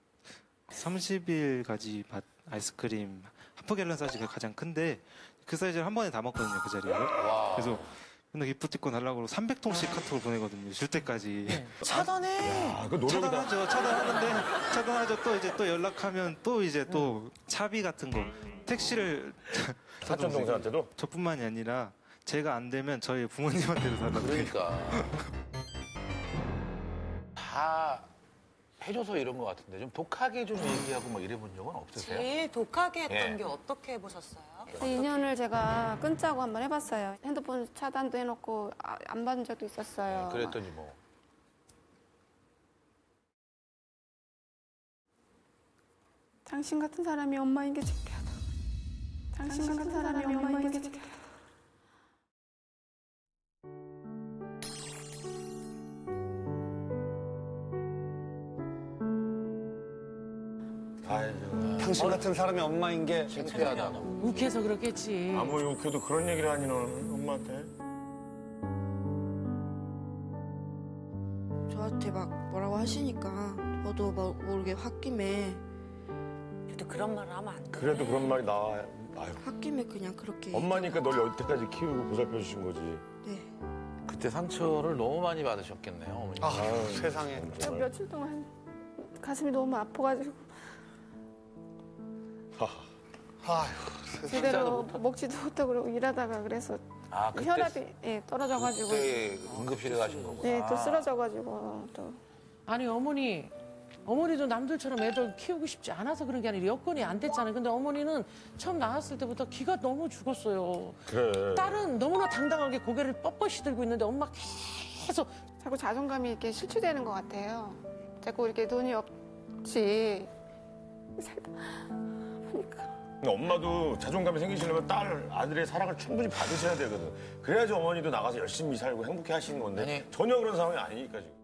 30일까지 아이스크림 하프 갤런 사이즈가 가장 큰데 그 사이즈를 한 번에 다 먹거든요, 그 자리에. 그래서 근데 기프티콘 달라고 300통씩 카톡을 보내거든요, 줄 때까지. 차단해. 아, 그 노력이다. 차단하죠. 또 이제 또 연락하면 또 이제 또 차비 같은 거 택시를 사촌 동생한테도? 저뿐만이 아니라 제가 안 되면 저희 부모님한테도 달라고. 그러니까. 다 해줘서 이런 것 같은데 좀 독하게 좀 얘기하고 뭐 이래본 적은 없으세요? 제일 독하게 했던 예. 게 어떻게 해보셨어요? 그 인연을 제가 끊자고 한번 해봤어요. 핸드폰 차단도 해놓고 안 받은 적도 있었어요. 그랬더니 뭐. 당신 같은 사람이 엄마인 게 창피하다. 당신 같은 사람이 엄마인 게 창피하다. 당신 같은 사람이 엄마인 게 창피하다고. 욱해서 그렇겠지. 아무리 욕해도 그런 얘기를 하니 너는 엄마한테. 저한테 막 뭐라고 하시니까 저도 뭐 모르게 홧김에 그래도 그런 말을 하면 안 돼. 그래도 그런 말이 나와요. 아유. 홧김에 그냥 그렇게 엄마니까 널 여태까지 키우고 보살펴 주신 거지. 네. 그때 상처를 너무 많이 받으셨겠네요, 어머니. 아유, 세상에. 제가 며칠 동안 가슴이 너무 아파가지고 아휴, 제대로 먹지도 못하고 그러고 일하다가 그래서 그때 혈압이 떨어져가지고 그때 응급실에 가신 거구나. 네, 또 쓰러져가지고 또 아니 어머니도 남들처럼 애들 키우고 싶지 않아서 그런 게 아니라 여건이 안 됐잖아요. 근데 어머니는 처음 나왔을 때부터 기가 너무 죽었어요. 그래. 딸은 너무나 당당하게 고개를 뻣뻣이 들고 있는데 엄마 계속 자꾸 자존감이 이렇게 실추되는 것 같아요. 자꾸 이렇게 돈이 없지 살다 보니까. 엄마도 자존감이 생기시려면 딸, 아들의 사랑을 충분히 받으셔야 되거든. 그래야지 어머니도 나가서 열심히 살고 행복해 하시는 건데 전혀 그런 상황이 아니니까 지금.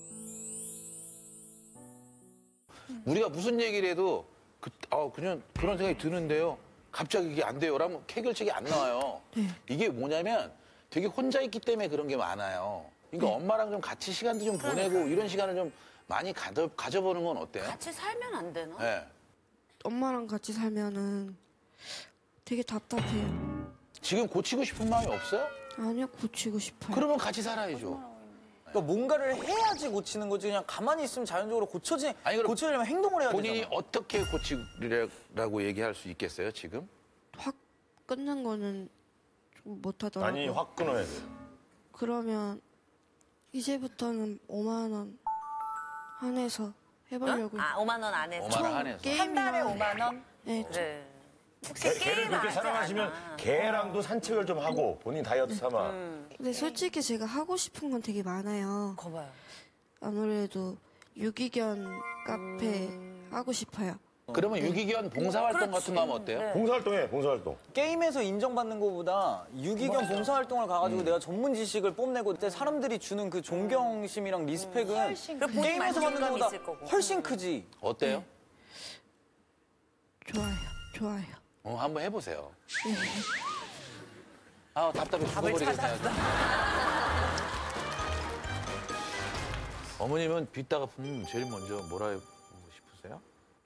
우리가 무슨 얘기를 해도 그냥 그런 생각이 드는데요. 갑자기 이게 안 돼요. 라면 해결책이 안 나와요. 이게 뭐냐면 되게 혼자 있기 때문에 그런 게 많아요. 그러니까 엄마랑 좀 같이 시간도 좀 보내고 이런 시간을 좀 많이 가져보는 건 어때요? 같이 살면 안 되나? 네. 엄마랑 같이 살면은 되게 답답해요. 지금 고치고 싶은 마음이 없어요? 아니요, 고치고 싶어요. 그러면 같이 살아야죠. 그러니까 뭔가를 해야지 고치는 거지. 그냥 가만히 있으면 자연적으로 고쳐지려면 행동을 해야 본인이 되잖아. 어떻게 고치려고 얘기할 수 있겠어요, 지금? 확 끝난 거는 좀 못하더라고요. 아니, 확 끊어야 돼. 그러면 이제부터는 5만 원 한해서 해보려고요. 5만 원 안에서? 5만 원 안에서. 한 달에 5만 원? 네. 그래. 걔를 그렇게 사랑하시면 걔랑도 산책을 좀 하고 본인 다이어트 삼아. 근데 솔직히 제가 하고 싶은 건 되게 많아요. 거봐요. 아무래도 유기견 카페 하고 싶어요. 그러면 유기견 봉사활동 같은 거 하면 어때요? 봉사활동해, 봉사활동. 게임에서 인정받는 것보다 유기견 봉사활동을 가가지고 내가 전문 지식을 뽐내고 그때 사람들이 주는 그 존경심이랑 리스펙은 게임에서 받는 것보다 훨씬 크지. 어때요? 좋아요. 한번 해보세요. 답답해 죽어버리겠다. 어머님은 빚다 갚으면 제일 먼저 뭐라 하고 싶으세요?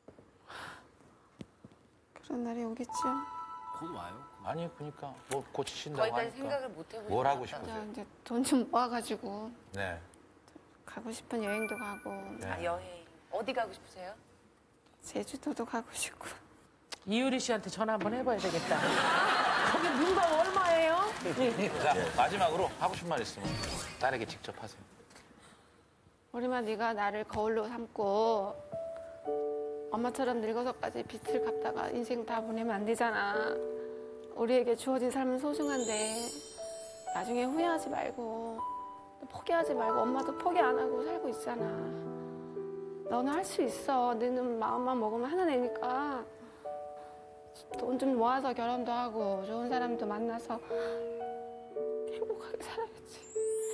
그런 날이 오겠죠. 곧 와요. 아니, 그러니까 뭐 고치신다고 거기까지 하니까. 생각을 못 해보니까. 뭘 하고 싶으세요? 자, 이제 돈 좀 모아가지고 네. 가고 싶은 여행도 가고 여행. 어디 가고 싶으세요? 제주도도 가고 싶고. 이유리 씨한테 전화 한번 해봐야 되겠다. 거기 문방 얼마예요? 자, 마지막으로 하고 싶은 말 있으면 딸에게 직접 하세요. 우리마 네가 나를 거울로 삼고 엄마처럼 늙어서까지 빚을 갚다가 인생 다 보내면 안 되잖아. 우리에게 주어진 삶은 소중한데 나중에 후회하지 말고 포기하지 말고 엄마도 포기 안 하고 살고 있잖아. 너는 할 수 있어. 너는 마음만 먹으면 하는 애니까 돈 좀 모아서 결혼도 하고 좋은 사람도 만나서 행복하게 살아야지.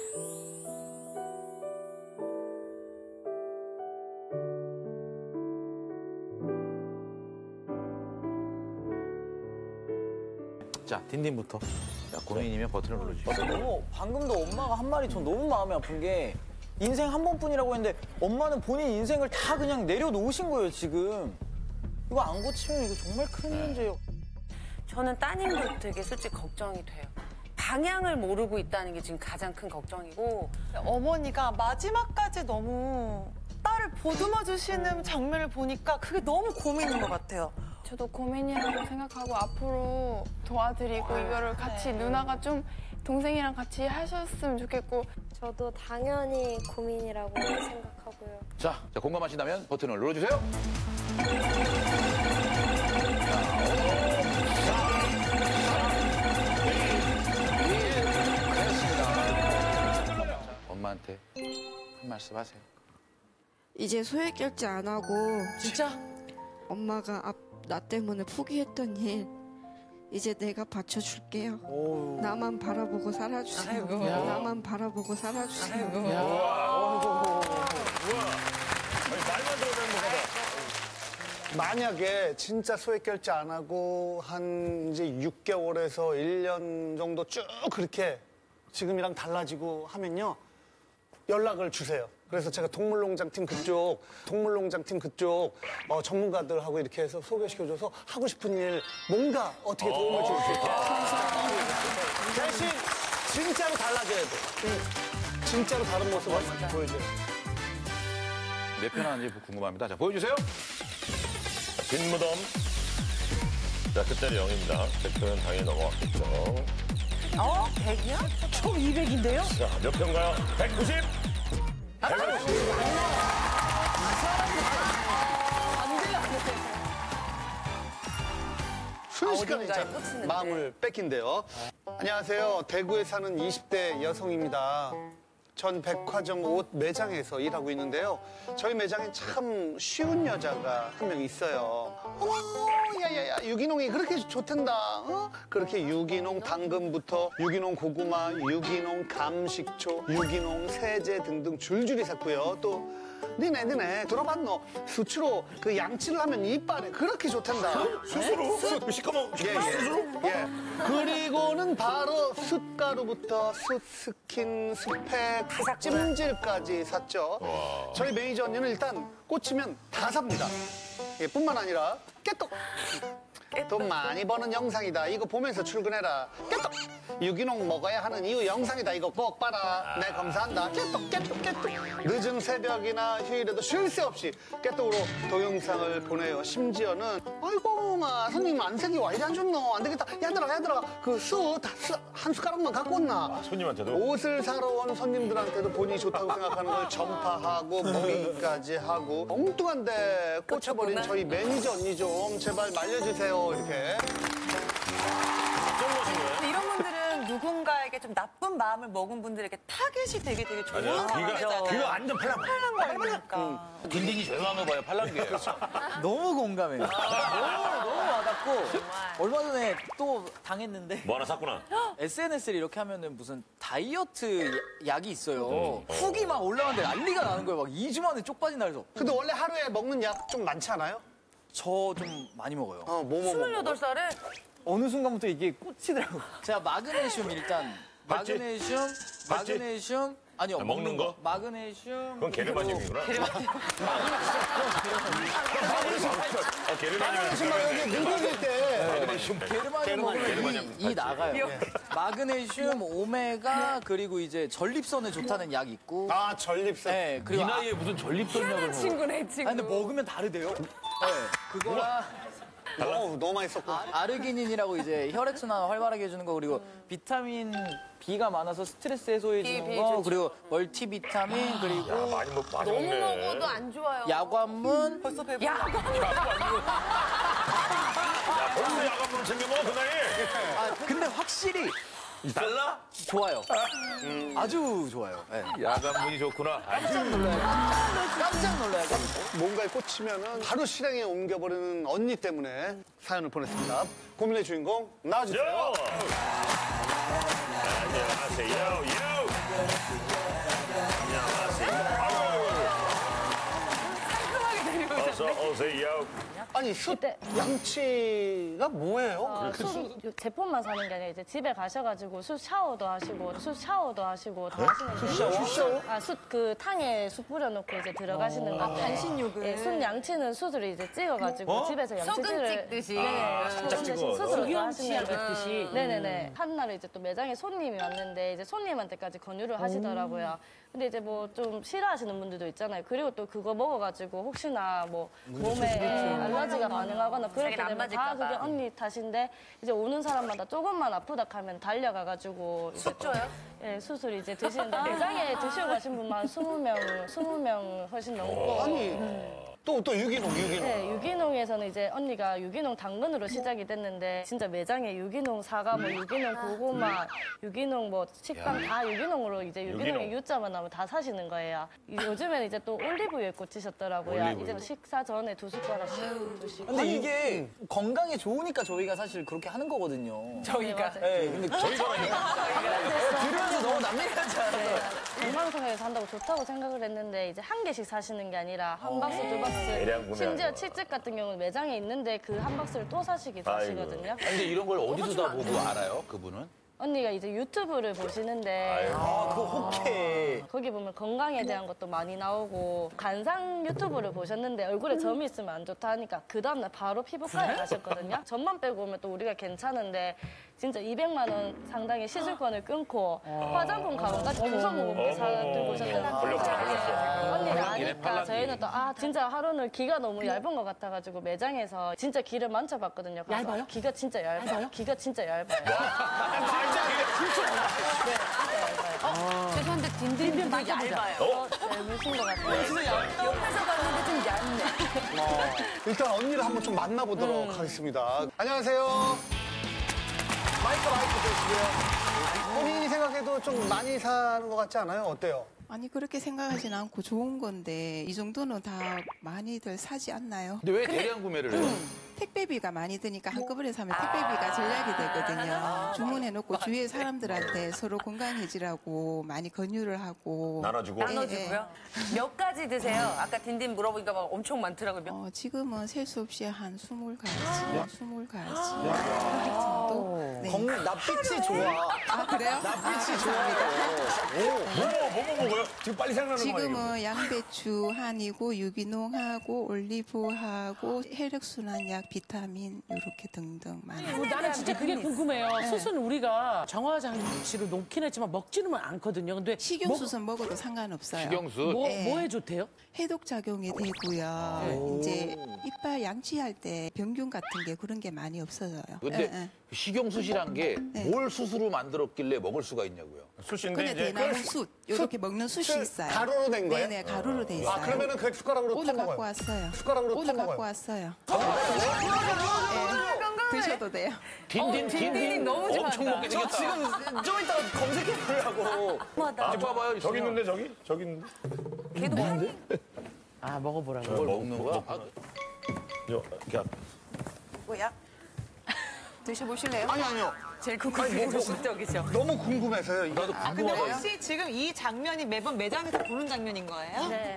자, 딘딘부터. 자, 고민이면 버튼을 눌러주시죠. 너무 방금도 엄마가 한 말이 전 너무 마음이 아픈 게 인생 한 번뿐이라고 했는데 엄마는 본인 인생을 다 그냥 내려놓으신 거예요, 지금. 이거 안 고치면 이거 정말 큰 문제예요. 저는 따님도 되게 솔직히 걱정이 돼요. 방향을 모르고 있다는 게 지금 가장 큰 걱정이고. 어머니가 마지막까지 너무 딸을 보듬어 주시는 장면을 보니까 그게 너무 고민인 것 같아요. 저도 고민이라고 생각하고 앞으로 도와드리고 이거를 같이 누나가 좀 동생이랑 같이 하셨으면 좋겠고. 저도 당연히 고민이라고 생각하고요. 자, 공감하신다면 버튼을 눌러주세요. 엄마한테 한 말씀 하세요. 이제 소액 결제 안 하고 진짜? 엄마가 나 때문에 포기했던 일 이제 내가 받쳐줄게요. 나만 바라보고 살아주세요. 아이고. 나만 바라보고 살아주세요. 아니, 말만 들어도 행복하다. 만약에 진짜 소액 결제 안 하고 한 이제 6개월에서 1년 정도 쭉 그렇게 지금이랑 달라지고 하면요. 연락을 주세요. 그래서 제가 동물농장 팀 그쪽 전문가들하고 이렇게 해서 소개시켜줘서 하고 싶은 일 뭔가 어떻게 도움을 줄 수 있게. 대신 진짜로 달라져야 돼. 진짜로 다른 모습을 보여줘요. 몇 편 하는지 궁금합니다. 자, 보여주세요. 빈무덤. 자, 끝자리 0입니다. 100표는 당연히 넘어갔겠죠. 100이야? 총 200인데요? 자, 몇 표인가요? 190! 190! 순식간에 마음을 뺏긴대요. 안녕하세요. 대구에 사는 20대 여성입니다. 전 백화점 옷 매장에서 일하고 있는데요. 저희 매장에 참 쉬운 여자가 한 명 있어요. 어머, 야야야, 유기농이 그렇게 좋단다. 어? 그렇게 유기농 당근부터 유기농 고구마, 유기농 감식초, 유기농 세제 등등 줄줄이 샀고요. 또 니네 들어봤노? 수치로 그 양치를 하면 이빨에 그렇게 좋단다. 스스로? 시커먼 스스로? 예. 그리고는 바로 숯가루부터 숯스킨, 숯팩, 찜질까지 샀죠. 저희 매니저 언니는 일단 꽂히면 다 삽니다. 예, 뿐만 아니라 깨똑. 돈 많이 버는 영상이다. 이거 보면서 출근해라. 깨똑. 유기농 먹어야 하는 이유 영상이다. 이거 꼭 봐라. 내 검사한다. 깨똑. 늦은 새벽이나 휴일에도 쉴 새 없이 깨똑으로 동영상을 보내요. 심지어는 아이고 마 손님 안색이 와 이리 안 좋노. 안 되겠다. 야들아 그 숯 한 숟가락만 갖고 온나. 손님한테도? 옷을 사러 온 손님들한테도 본인이 좋다고 생각하는 걸 전파하고 먹이기까지 하고 엉뚱한데 꽂혀버린 저희 매니저 언니 좀 제발 말려주세요. 이렇게. 근데 이런 분들은 누군가에게 좀 나쁜 마음을 먹은 분들에게 타겟이 되게 좋은 상황이잖아요. 귀가 완전 팔랑거리니까. 딘딘이 조용한 거 봐요, 팔랑귀. 너무 공감해요. 너무 와닿고 얼마 전에 또 당했는데 뭐 하나 샀구나. SNS를 이렇게 하면은 무슨 다이어트 약이 있어요. 훅이 막 올라가는데 난리가 나는 거예요. 막 2주 만에 쪽 빠진 날에서. 근데 원래 하루에 먹는 약 좀 많지 않아요? 저 좀 많이 먹어요. 뭐 먹어? 28살에? 어느 순간부터 이게 꽂히더라고요. 제가 마그네슘 일단 마그네슘 아니요 먹는 거? 마그네슘 그건 게르마늄이구나. 여기 물고기일 때 게르마늄 먹으면 이 나가요. 마그네슘, 오메가 그리고 이제 전립선에 좋다는 약 있고. 아 전립선. 네, 그리고 이 나이에 무슨 전립선 약을 먹어. 친구네 친구. 근데 먹으면 다르대요. 네, 그거랑 너무 많이 썼고. 아르기닌이라고 이제 혈액순환 활발하게 해주는 거 그리고 비타민 B가 많아서 스트레스 해소해주는 거 그리고 멀티비타민 그리고 많이 너무 먹네. 먹어도 안 좋아요. 야관문 벌써 배불러. 야관문. 벌써 야간문 챙겨 먹어, 그 나이. 근데 확실히 달라? 좋아요. 아주 좋아요. 네. 야간문이 좋구나. 깜짝 놀라요. 뭔가에 꽂히면은 바로 실행에 옮겨버리는 언니 때문에 사연을 보냈습니다. 고민의 주인공 나와주세요. 안녕하세요. 안녕하세요. 어서 오세요. 아니 숯 양치가 뭐예요? 숯 제품만 사는 게 아니라 이제 집에 가셔가지고 숯 샤워도 하시고 다 하시는 샤워? 숯 그 탕에 숯 뿌려놓고 이제 들어가시는 건데 반신욕을. 예, 숯 양치는 숯을 이제 찍어가지고 집에서 소금 양치질을 찍듯이. 소금 대신 숯으로 또 하시는 듯이. 네네네. 한날 이제 또 매장에 손님이 왔는데 이제 손님한테까지 권유를 하시더라고요. 근데 이제 뭐 좀 싫어하시는 분들도 있잖아요. 그리고 또 그거 먹어가지고 혹시나 뭐 몸에 알러지가 반응하거나 그렇게 자기는 안 되면 다 맞을까 봐. 그게 언니 탓인데 이제 오는 사람마다 조금만 아프다 하면 달려가가지고 숯 줘요? 예, 수술 이제 드시는데 매장에 드시고 가신 분만 20명 훨씬 넘고. 아니 또 유기농. 네, 유기농에서는 이제 언니가 유기농 당근으로 시작이 됐는데 진짜 매장에 유기농 사과, 뭐 유기농 고구마, 유기농 뭐 식빵 다 유기농으로 이제 유기농의 유자만 나오면 다 사시는 거예요. 요즘에는 이제 또 올리브유에 꽂히셨더라고요. 이제 식사 전에 2숟가락씩 드시고. 근데 이게 건강에 좋으니까 저희가 사실 그렇게 하는 거거든요. 저희가? 네, 근데 저희가 들으면서 너무 남미하지 않아요. 건강생활에서 한다고 좋다고 생각을 했는데 이제 한 개씩 사시는 게 아니라 한 박스, 두 박스. 대량 구매하는 심지어 거야. 칠집 같은 경우는 매장에 있는데 그 한 박스를 또 사시기도 아이고. 하시거든요. 근데 이런 걸 어디서 다 보고 알아요, 그분은? 언니가 이제 유튜브를 보시는데 그거 혹해. 거기 보면 건강에 대한 것도 많이 나오고 관상 유튜브를 보셨는데 얼굴에 점이 있으면 안 좋다 하니까 그 다음날 바로 피부과에 가셨거든요. 점만 빼고 오면 또 우리가 괜찮은데 진짜 200만 원 상당의 시술권을 끊고 화장품 가방까지 구성목을 사들고 오셨다는 거예요. 언니를 아니까 저희는 또 진짜 하루는 기가 너무 얇은 것 같아가지고 매장에서 진짜 기를 만져봤거든요. 얇아요? 기가 진짜 얇아요. 기가 진짜 얇아요. 죄송한데 딘딘도 얇아요. 얇으신 것 같아요. 옆에서 봤는데 좀 얇네. 일단 언니를 한번 좀 만나보도록 하겠습니다. 안녕하세요. 마이크 되시고요. 본인이 생각해도 좀 많이 사는 것 같지 않아요? 어때요? 아니 그렇게 생각하진 않고 좋은 건데 이 정도는 다 많이들 사지 않나요? 근데 왜 대량 구매를 해요? 택배비가 많이 드니까 한꺼번에 사면 택배비가 절약이 되거든요. 주문해놓고 주위의 사람들한테 서로 건강해지라고 많이 권유를 하고 나눠주고? 나눠주고요? 몇 가지 드세요? 아까 딘딘 물어보니까 막 엄청 많더라고요. 지금은 셀 수 없이 한 20가지, 20가지 그렇게 정도. 네. 낯빛이 좋아. 아 그래요? 낯빛이 좋아요. 뭐 먹어요? 지금 빨리 생각나는 거 지금은 양배추 한이고 유기농하고 올리브하고 혈액순환약, 비타민 이렇게 등등 많아요. 나는 진짜 그게 궁금해요. 수순 우리가 정화장치로 놓긴 했지만 먹지는 않거든요. 근데 식용수는 먹어도 상관없어요. 식용수? 뭐에 좋대요? 해독 작용이 되고요. 이제 이빨 양치할 때 병균 같은 게 그런 게 많이 없어져요. 근데 식용숯이란 게 뭘 숯으로 만들었길래 먹을 수가 있냐고요. 근데 대나무 숯, 이렇게 먹는 숯이 있어요. 가루로 된 거예요? 네네, 가루로 돼 있어요. 그러면은 그 숟가락으로 오늘 퍼먹어요? 갖고 왔어요. 숟가락으로 오늘 퍼먹어요? 갖고 왔어요. 드셔도 돼요. 딘딘 너무 엄청 먹게 생겼다. 지금 좀 이따 검색해 보려고. 봐봐요. 저기 있는데 저기 있는데. 걔도 많이. 먹어보라고. 뭘 먹는 거야? 뭐야? 드셔보실래요? 아니요. 제일 궁금해적이죠. 너무 궁금해서요. 이게. 나도 근데 궁금하다. 혹시 지금 이 장면이 매번 매장에서 보는 장면인 거예요? 네.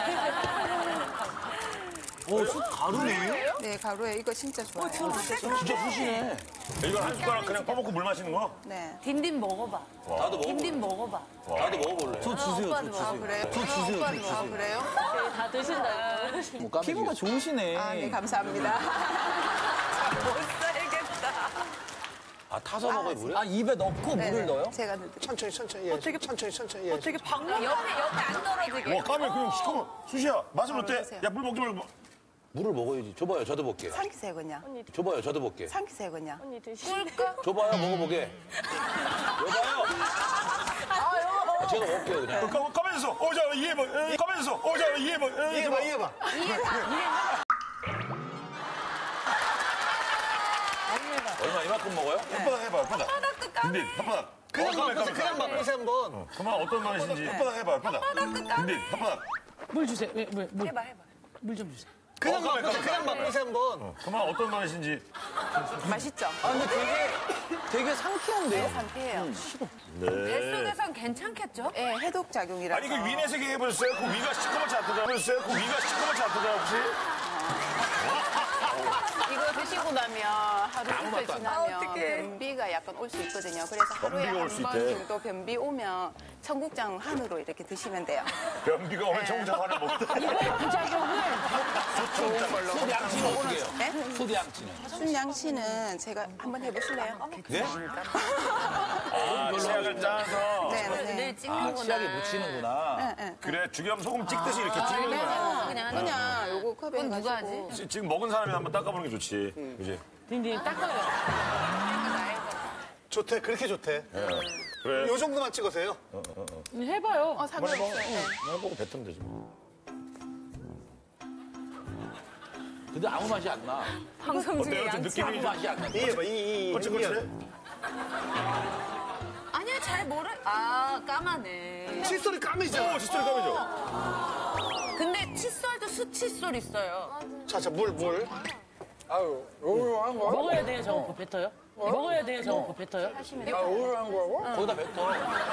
숯 가루네. 네, 가루에 이거 진짜 좋아요. 진짜 숯이네. 이걸 한 숟가락 그냥 퍼먹고 물 마시는 거? 네. 딘딘 먹어봐. 나도 딘딘 먹어봐. 나도 먹어볼래. 저 주세요. 저 주세요. 그래요? 저 주세요. 저 아, 주세요. 그래요? 다 드신다. 뭐 까매지겠어. 피부가 좋으시네. 아, 네, 감사합니다. 타서 먹어요, 물에? 입에 넣고 물을 넣어요? 제가 넣을게요. 천천히. 어떻게 천천히. 어떻게 방금 옆에 안 떨어지게. 와 까매 그냥 시커먼. 수시야 맛은 어때? 야 물 먹지 말고. 물을 먹어야지. 줘봐요, 저도 볼게. 삼키세요, 그냥. 줘봐요, 저도 볼게. 삼키세요, 그냥. 언니 드실까? 줘봐요, 먹어보게. 여봐요. 제가 먹을게요, 그냥. 까매졌어. 자 이해해봐. 까매졌어. 자 이해해봐. 이해봐. 얼마 이만큼 먹어요? 혓바닥 해봐. 혓바닥. 딘딘 혓바닥. 그냥 맛보세요 한번. 그만 어떤 맛인지 혓바닥 해봐. 혓바닥. 딘딘 혓바닥. 물 주세요. 해봐. 물 좀 주세요. 그냥 맛보세요 한번. 그만 어떤 맛인지. 맛있죠? 근데 되게 상쾌한데요? 상쾌해요. 뱃속에선 괜찮겠죠? 네, 해독 작용이라서. 아니 그 위내색이 해보셨어요? 그 위가 시커멓지 않더라고요. 혹시? 이거 드시고 나면 하루 이틀 지나면 변비가 약간 올 수 있거든요. 그래서 하루에 변비가 올 한 수 번 있대. 정도 변비 오면 청국장 한우로 이렇게 드시면 돼요. 변비가 오면 청장 하나 먹다. 숯 양치는 어떻게 해요? 네? 숯 양치는. 순양치는 제가 한번 해보실래요? 네? 치약을 짜서. 네. 치약에 묻히는구나. 그래 죽염 소금 찍듯이 이렇게 찍는 거야. 그냥 요거 컵에 누가 가지고. 하지? 지금 먹은 사람이 한번 닦아보는 게 좋지. 그지? 딘딘 닦아요. 좋대. 그렇게 좋대. 그래. 요 정도만 찍으세요. 해봐요. 상관없어요. 먹고 뱉으면 되지. 근데 아무 맛이 안 나. 방송 중에 어때요? 좀 양치. 느낌이 아무 맛이 안 나. 이해봐. 거칠거칠해? 아니야 잘 모르. 까마네. 칫솔이 까매져. 칫솔이 까매져. 근데 칫솔도 수칫솔 있어요. 자, 물. 먹어야 돼요, 저거 뱉어요? 먹어야 돼요, 저거 뱉어요? 거기다 뱉어.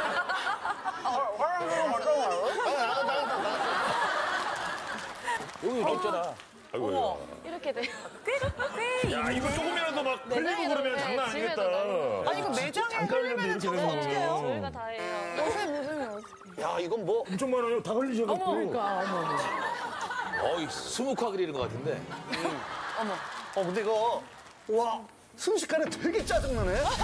여기 있잖아. 아이고. 이렇게 돼요. 야 이거 조금이라도 막 흘리고 그러면 장난 아니겠다. 아니 이거 매장에 흘리면 저는 어떻게 해요? 저희가 다 해요. 야, 이건 뭐. 엄청 많아요. 다 흘리셔갖고. 어머. 이 스모크가 그리는 것 같은데. 근데 이거. 와. 순식간에 되게 짜증나네. 야,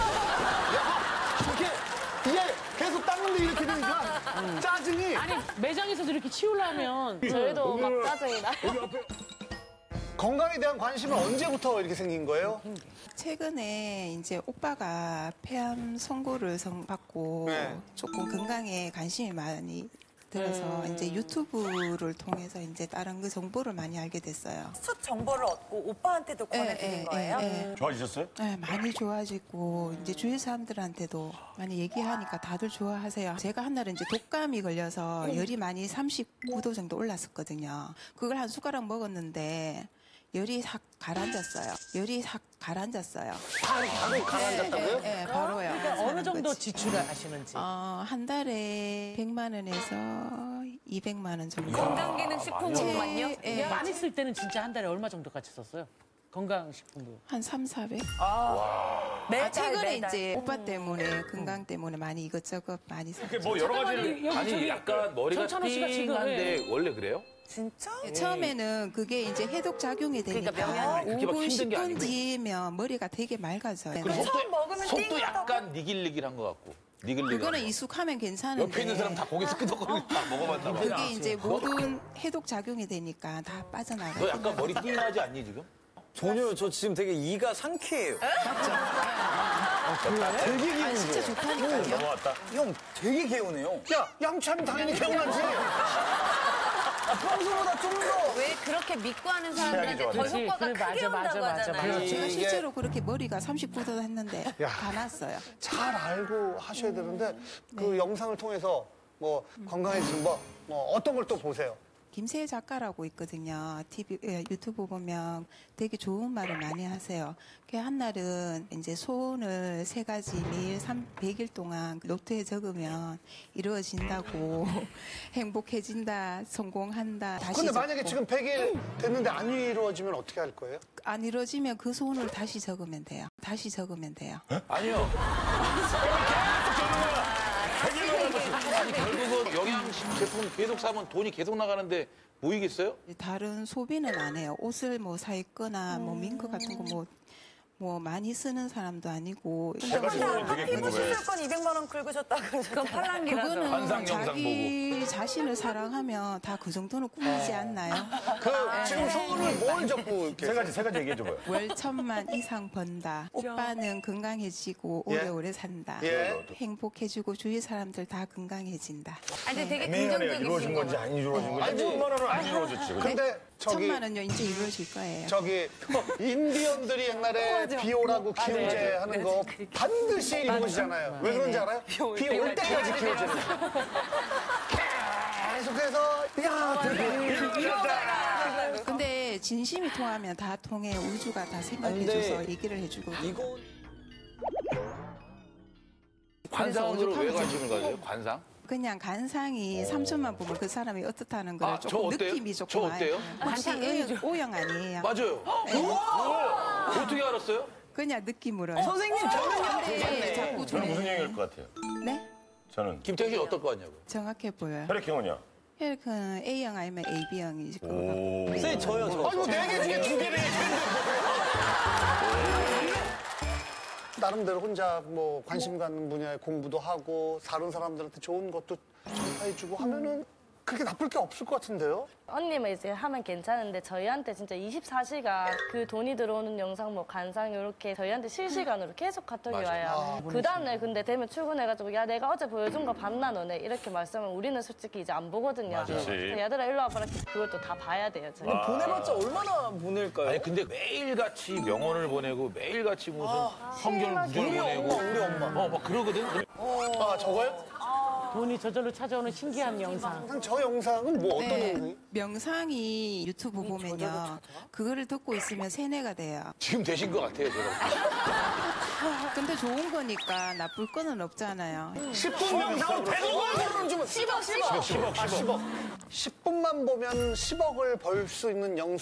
이게 계속 닦는데 이렇게 되니까 짜증이. 아니 매장에서도 이렇게 치우려면 저희도 막 짜증이 나요. 건강에 대한 관심은 언제부터 이렇게 생긴 거예요? 최근에 이제 오빠가 폐암 선고를 받고 네. 조금 건강에 관심이 많이 들어서 이제 유튜브를 통해서 이제 다른 그 정보를 많이 알게 됐어요. 첫 정보를 얻고 오빠한테도 권해드린 거예요? 좋아지셨어요? 네, 많이 좋아지고 이제 주위 사람들한테도 많이 얘기하니까 다들 좋아하세요. 제가 한 날은 이제 독감이 걸려서 열이 많이 39도 정도 올랐었거든요. 그걸 한 숟가락 먹었는데 열이 확 가라앉았어요. 바로 가라앉았다고요? 네, 바로요. 그러니까 어느 정도 지출을 하시는지. 한 달에 100만 원에서 200만 원 정도. 건강기능식품으로만요? 예. 많이 쓸 때는 진짜 한 달에 얼마 정도까지 썼어요? 건강식품도. 한 3,400? 매달, 최근에 매달. 이제 오빠 때문에 건강 때문에 많이 이것저것 많이 샀죠. 뭐 여러 가지를 아니 약간 머리가 정찬호 씨가 지금, 띵한데 원래 그래요? 진짜? 처음에는 그게 이제 해독 작용이 되니까 그렇게 막 5분, 힘든 게 10분 아니고. 뒤면 머리가 되게 맑아져요. 그리고 먹으면 속도 약간 니길니길한 것 같고. 니글니글. 그거는 익숙하면 괜찮은데 옆에 있는 사람 다 고개서 끄덕거리고 다 먹어봤나 봐. 그게 이제 모든 해독 작용이 되니까 다 빠져나가요. 너 약간 머리 띵하지 않니 지금? 전혀 저 지금 되게 이가 상쾌해요. 되게 아, 개운해요. 진짜 좋다니까요. 넘어왔다. 형 되게 개운해요. 야, 양치하면 당연히 개운하지. 평소보다 좀 더. 왜 그렇게 믿고 하는 사람들한테 더 그렇지. 효과가 그래, 크게 맞아, 온다고 맞아, 하잖아요. 맞아. 제가 실제로 그렇게 머리가 39도 했는데 야. 다 났어요. 잘 알고 하셔야 되는데 그 영상을 통해서 뭐 건강해지는 법, 뭐 어떤 걸 또 보세요? 김세혜 작가라고 있거든요. 유튜브 보면 되게 좋은 말을 많이 하세요. 그 한날은 이제 소원을 3가지 매일 100일 동안 노트에 적으면 이루어진다고 행복해진다, 성공한다. 다시 근데 만약에 적고. 지금 100일 됐는데 안 이루어지면 어떻게 할 거예요? 안 이루어지면 그 소원을 다시 적으면 돼요. 다시 적으면 돼요. 아니요. 아니 결국은 영양식 제품 계속 사면 돈이 계속 나가는데 모이겠어요? 다른 소비는 안 해요. 옷을 뭐 사 입거나 뭐 밍크 같은 거 뭐 많이 쓰는 사람도 아니고. 피부 시술권 200만 원 긁으셨다 그러셨잖아요. 그거는 관상 영상 자기 자신을 사랑하면 다 그 정도는 꾸미지 않나요? 그 지금 소원을 뭘 적고 이렇게 세 가지 얘기해줘봐요. 월 1,000만 이상 번다. 오빠는 건강해지고 오래오래 산다. 예. 행복해지고 주위 사람들 다 건강해진다. 아니, 근데 되게 애매하네요. 이루어진 긍정적이신 건지 거. 안 이루어진 건지. 아니, 1,000만 원은 안 이루어졌지. 그죠? 근데 저기 1,000만 원요 이제 이루어질 거예요. 저기 인디언들이 옛날에 비오라고 기우제 하는 거 반드시 이루어지잖아요. 왜 그런지 알아요? 비 올 때까지 기우제를. 계속해서 야 근데 진심이 통하면 다 통해. 우주가 다 생각해줘서 얘기를 해주고. 이거 관상으로 왜 오죽하면 관심을 가져요? 관상? 그냥 간상이 3천만 보면 그 사람이 어떻다는 걸 저 조금 어때요? 느낌이 조금 저 어때요? 혹시 O형 아니에요? 맞아요. 어떻게 알았어요? 그냥 느낌으로요. 선생님 저는요. 근데 자꾸 저는 무슨 얘기일 것 같아요? 네? 저는 김태희 씨 어떨 것 같냐고. 정확해 보여요. 혈액형은요? 혈액은 A형 아니면 AB형이실 것 같고. 선생님 저요. 아니 뭐 4개 중에 2개를 나름대로 혼자 뭐 관심 갖는 분야에 공부도 하고 다른 사람들한테 좋은 것도 전파해주고 하면은 그렇게 나쁠 게 없을 것 같은데요? 언니만 이제 하면 괜찮은데 저희한테 진짜 24시간 그 돈이 들어오는 영상 뭐 간상 이렇게 저희한테 실시간으로 계속 카톡이 와요. 그 다음날 근데 되면 출근해가지고 야 내가 어제 보여준 거 봤나 너네 이렇게 말씀하면 우리는 솔직히 이제 안 보거든요. 그치. 얘들아 일로 와봐라 그걸 또 다 봐야 돼요. 저희. 보내봤자 얼마나 보낼까요? 아니 근데 매일같이 명언을 보내고 매일같이 무슨 성경 구절 보내고 우리 엄마. 막 그러거든. 아 저거요? 돈이 저절로 찾아오는 신기한 영상. 저 영상은 뭐 어떤 영상이? 명상이 유튜브 보면요. 그거를 듣고 있으면 세뇌가 돼요. 지금 되신 것 같아요 제가. 근데 좋은 거니까 나쁠 거는 없잖아요. 10분 영상을 100억을 주면 10억. 10분만 보면 10억을 벌 수 있는 영상.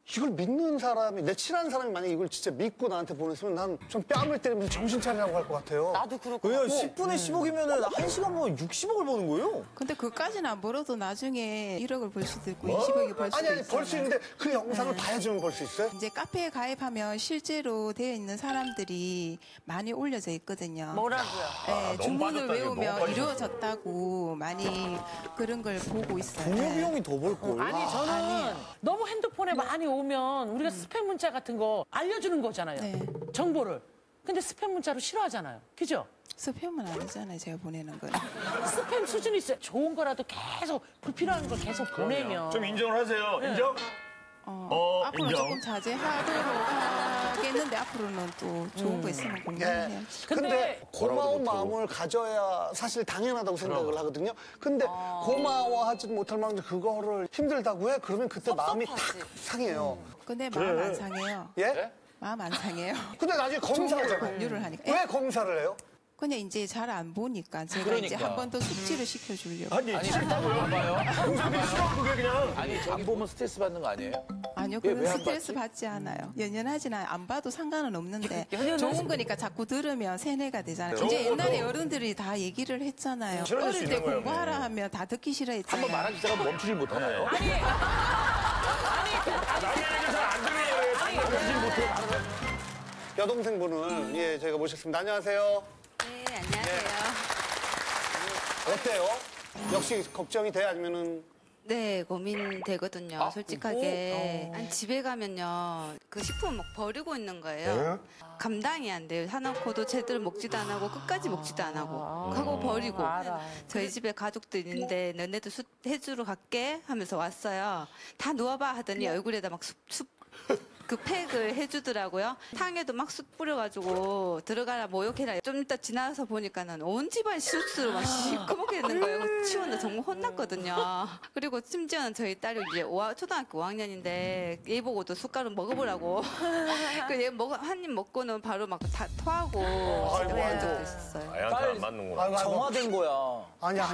이걸 믿는 사람이, 내 친한 사람이 만약에 이걸 진짜 믿고 나한테 보냈으면 난 좀 뺨을 때리면서 정신 차리라고 할 것 같아요. 나도 그렇고. 왜요? 10분에 10억이면은 1시간 보면 60억을 버는 거예요? 근데 그까지는 안 벌어도 나중에 1억을 벌 수도 있고 20억이 벌 수도 아니, 있어요. 벌 수 있는데 그 영상을 봐야지만 벌 수 있어요? 이제 카페에 가입하면 실제로 되어 있는 사람들이 많이 올려져 있거든요. 뭐라고요? 네, 너무 주문을 빠졌다, 이거. 외우면 너무 빠졌다. 이루어졌다고 많이 그런 걸 보고 있어요. 공유 비용이 더 벌걸. 아니 저는 너무 핸드폰에 많이 오면 우리가 스팸 문자 같은 거 알려주는 거잖아요. 정보를. 근데 스팸 문자로 싫어하잖아요. 그죠? 스팸은 아니잖아요, 제가 보내는 건. 스팸 수준이 있어요. 좋은 거라도 계속 불필요한 걸 계속 보내면. 좀 인정을 하세요. 인정? 앞으로 인정. 조금 자제하도록 하겠는데 앞으로는 또 좋은 거 있으면 공유해요. 예. 근데 고마운 마음을 가져야 사실 당연하다고 생각을 하거든요. 근데 고마워하지 못할 만큼 그거를 힘들다고 해? 그러면 그때 마음이 탁 상해요. 근데 마음 안 상해요. 예? 마음 안 상해요. 근데 나중에 검사하잖아요. 공유를 하니까. 왜 검사를 해요? 그냥 이제 잘 안 보니까 제가 그러니까. 이제 한 번 더 숙지를 시켜주려고. 아니 싫다고요? 안 봐요? 동생들이 싫어 그게 그냥. 아니 안 보면 스트레스 받는 거 아니에요? 아니요, 왜 그건 안 스트레스 받지? 받지 않아요. 연연하진 안 봐도 상관은 없는데 연연하지- 좋은 거니까 자꾸 들으면 세뇌가 되잖아요. 좋은 이제 옛날에 것도- 어른들이 다 얘기를 했잖아요. 싫어질 수 어릴 때 있는 거예요, 공부하라 하면 다 듣기 싫어했잖아요. 한번 말하시다가 멈추질 못하나요? 남의 얘기 잘안 듣는 거예요. 정말 그러지 못해. 여동생분을 예 저희가 모셨습니다. 안녕하세요. 네, 안녕하세요. 어때요? 역시 걱정이 돼 아니면은 네, 고민되거든요. 솔직하게. 한 집에 가면요, 그 식품 막 버리고 있는 거예요. 감당이 안 돼요. 사놓고도 제대로 먹지도 안 하고, 끝까지 먹지도 안 하고. 하고 버리고. 저희 집에 가족들 있는데, 너네도 숯 해주러 갈게? 하면서 왔어요. 다 누워봐 하더니 얼굴에다 막 그 팩을 해주더라고요. 탕에도 막 숯 뿌려가지고 들어가라 모욕해라. 좀 이따 지나서 보니까는 온 집안 숯으로 막 시커멓게 되는 거예요. 치웠는데 정말 혼났거든요. 그리고 심지어는 저희 딸이 이제 초등학교 5학년인데 얘 보고도 숟가락 먹어보라고. 그 얘 한 입 먹고는 바로 막 다 토하고 그런 적도 있었어요. 아이한테 안 맞는 거야. 정화된 거야. 아니야.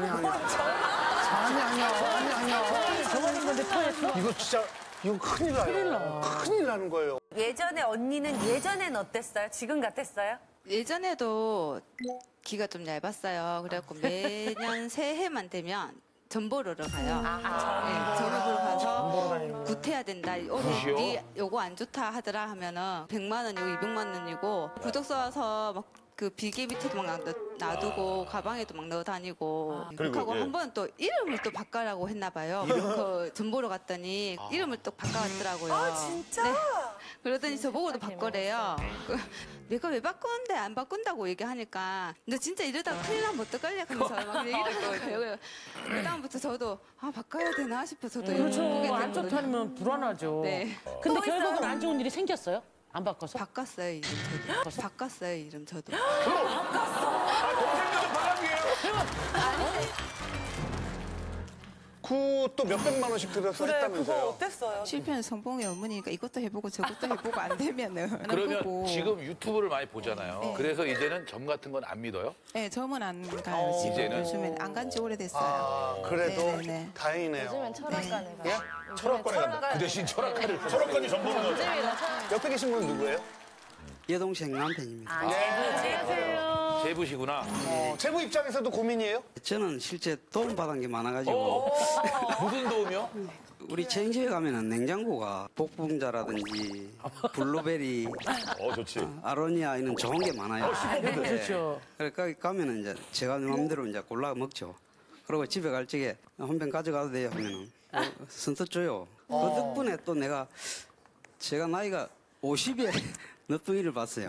정하는 건데 토해. 이거 진짜 이거 큰일 나요. 큰일 나는 거예요. 예전에 언니는 예전엔 어땠어요? 지금 같았어요? 예전에도 귀가 좀 얇았어요. 그래갖고 매년 새해만 되면 전보러를 가요. 네, 전보러 가서 굿해야 된다. 올해 네 요거 안 좋다 하더라 하면은 100만 원이고 200만 원이고 부적 써서 막 그 비계 밑에도 막 놔두고 가방에도 막 넣어 다니고 그리고 한 번은 또 이름을 또 바꿔라고 했나 봐요. 그 전보러 갔더니 이름을 또 바꿔왔더라고요. 아, 진짜? 네. 그러더니 저보고도 바꿔래요. 내가 왜 바꾸는데 안 바꾼다고 얘기하니까 너 진짜 이러다가 큰일 나면 어떡할래? 하면서 막 얘기를 하고요. 그다음부터 저도 바꿔야 되나 싶어서 저도 그렇죠. 보게 안 되거든요. 좋다면 불안하죠. 네. 근데 결국은 안 좋은 일이 생겼어요? 안 바꿔서? 바꿨어요, 이름 저도. 바꿨어요, 이름 저도. 그 또 몇백만 원씩 들여서 했다면서요. 어땠어요? 실패는 성공의 어머니니까 이것도 해보고 저것도 해보고 안 되면은 안 그러면 해보고. 지금 유튜브를 많이 보잖아요. 네. 그래서 이제는 점 같은 건 안 믿어요? 네, 점은 안 가요. 지금 이제는? 요즘엔 안 간 지 오래됐어요. 아, 그래도 네네네. 다행이네요. 요즘엔 철학관에 가요. 예? 철학관에 간다. 그 대신 철학관이 전부는 거죠. 옆에 계신 분은 누구예요? 여동생 남편입니다. 안녕하세요. 제부시구나. 제부 입장에서도 고민이에요? 저는 실제 도움 받은 게 많아가지고 무슨 도움이요? 우리 체인지에 가면은 냉장고가 복분자라든지 블루베리, 좋지. 아로니아 이런 좋은 게 많아요. 그렇죠. 그러니까 가면은 이제 제가 마음대로 이제 골라 먹죠. 그리고 집에 갈 적에 한 병 가져가도 돼요 하면은 선뜻 줘요. 그 덕분에 또 제가 나이가 50에 늦둥이를 봤어요.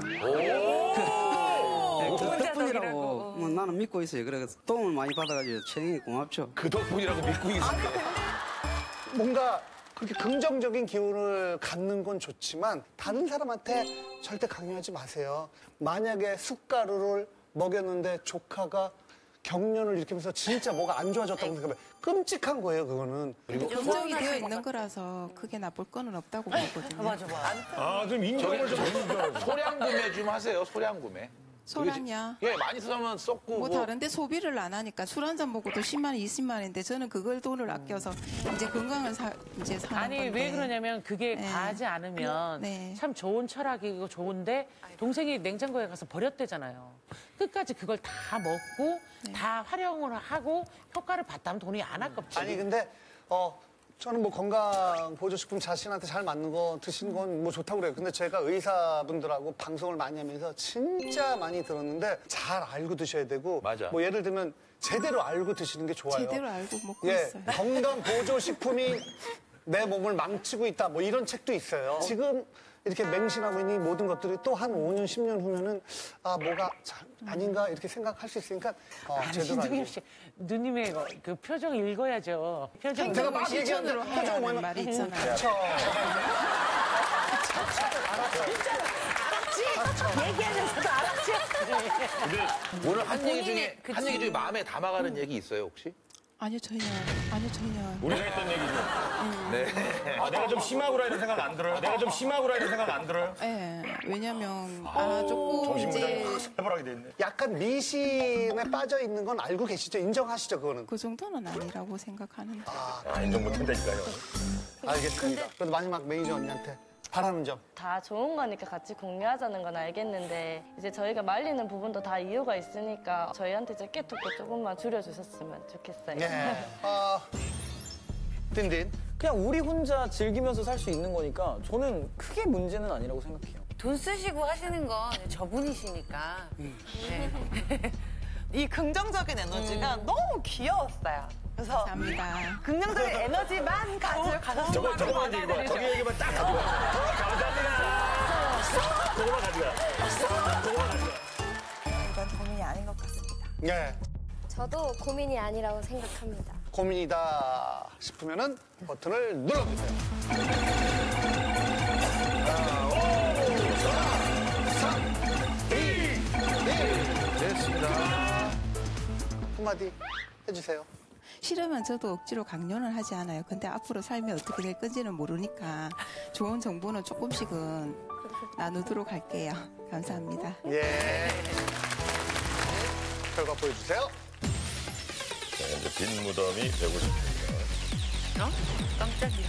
그 덕분이라고 나는 믿고 있어요. 그래서 도움을 많이 받아가지고 최영이 고맙죠. 그 덕분이라고 믿고 있습니다. 뭔가 그렇게 긍정적인 기운을 갖는 건 좋지만 다른 사람한테 절대 강요하지 마세요. 만약에 숟가루를 먹였는데 조카가 경련을 일으키면서 진짜 뭐가 안 좋아졌다고 생각하면 끔찍한 거예요, 그거는. 인정이 되어 있는 거라서 크게 나쁠 거는 없다고 보거든요. 아, 좀 인정을 좀 해주죠. 소량 구매 좀 하세요. 소량 구매. 소란이야. 예, 많이 쓰면 썩고. 뭐 다른데 소비를 안 하니까 술 한 잔 먹고도 10만 원, 20만 원인데 저는 그걸 돈을 아껴서 이제 건강을 이제 사는 아니 건데. 왜 그러냐면 그게 과하지 않으면 참 좋은 철학이고 좋은데 동생이 냉장고에 가서 버렸대잖아요. 끝까지 그걸 다 먹고 다 활용을 하고 효과를 봤다면 돈이 안 아깝지. 아니 근데 저는 뭐 건강 보조식품 자신한테 잘 맞는 거 드시는 건 뭐 좋다고 그래요. 근데 제가 의사분들하고 방송을 많이 하면서 진짜 많이 들었는데 잘 알고 드셔야 되고 맞아. 뭐 예를 들면 제대로 알고 드시는 게 좋아요. 제대로 알고 먹고 예, 있어요. 건강 보조식품이 내 몸을 망치고 있다. 뭐 이런 책도 있어요. 지금 이렇게 맹신하고 있는 이 모든 것들이 또 한 5년, 10년 후면은 아 뭐가 잘 아닌가 이렇게 생각할 수 있으니까 제대로 알고. 신동엽 씨, 누님의 그 표정 읽어야죠. 표정. 제가 막 실천으로 표정 하라는 뭐냐면 말이 있잖아요. 그렇죠. 알았지? 얘기하면서도 알았지? 근데 오늘 한 얘기 중에 마음에 담아가는 얘기 있어요, 혹시? 아니요, 전혀. 우리가 했던 얘기죠. 네. 아, 내가 좀 심하구나 이런 생각 안 들어요? 내가 좀 심하구나 이런 생각 안 들어요? 네, 왜냐면 조금 정신부장이 이제 확 해버하게 돼 있네. 약간 미신에 빠져 있는 건 알고 계시죠? 인정하시죠, 그거는? 그 정도는 아니라고 생각하는데. 인정 못한다니까요. 알겠습니다. 그래도 마지막 매니저 언니한테 바라는 점. 다 좋은 거니까 같이 공유하자는 건 알겠는데 이제 저희가 말리는 부분도 다 이유가 있으니까 저희한테 이제 깨톡도 조금만 줄여주셨으면 좋겠어요. 예. 딘딘. 그냥 우리 혼자 즐기면서 살 수 있는 거니까 저는 크게 문제는 아니라고 생각해요. 돈 쓰시고 하시는 건 저분이시니까. 네. 이 긍정적인 에너지가 너무 귀여웠어요. 그래서 감사합니다. 긍정적인 에너지만 가져가서 저거만 얘기해봐. 저기 얘기만 딱 가져가. 감사합니다. 저거만 가져가. 이건 고민이 아닌 것 같습니다. 예. 저도 고민이 아니라고 생각합니다. 고민이다 싶으면은 버튼을 눌러주세요. 자, 5, 4, 3, 2, 1. 됐습니다. 한마디 해주세요. 싫으면 저도 억지로 강요는 하지 않아요. 근데 앞으로 삶이 어떻게 될 건지는 모르니까 좋은 정보는 조금씩은 나누도록 할게요. 감사합니다. 예. 결과 보여주세요. 자, 이제 빈 무덤이 되고 싶습니다. 깜짝이야.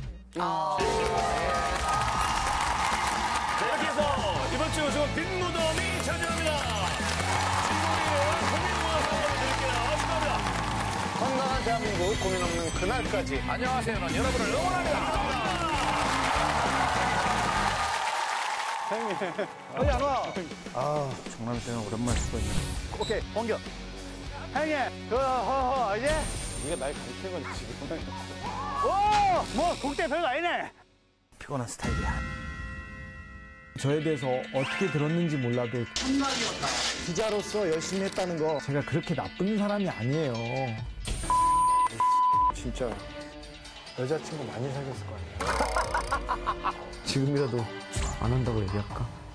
자, 이렇게 해서 이번 주 우승은 빈 무덤이 차지합니다. 신동이는 고민 무덤을 드릴게요. 축하합니다. 건강한 대한민국 고민 없는 그날까지. 안녕하세요. 난 여러분을 응원합니다. 형님. 어디 안 와? 정남생은 오랜만에 수고했네. 오케이, 옮겨. 형님, 이제? 네가 날 가르치는 거지, 지금. 오! 뭐, 국대 별거 아니네. 피곤한 스타일이야. 저에 대해서 어떻게 들었는지 몰라도 기자로서 열심히 했다는 거 제가 그렇게 나쁜 사람이 아니에요. 진짜 여자친구 많이 사귀었을 거 아니에요. 지금이라도 안 한다고 얘기할까?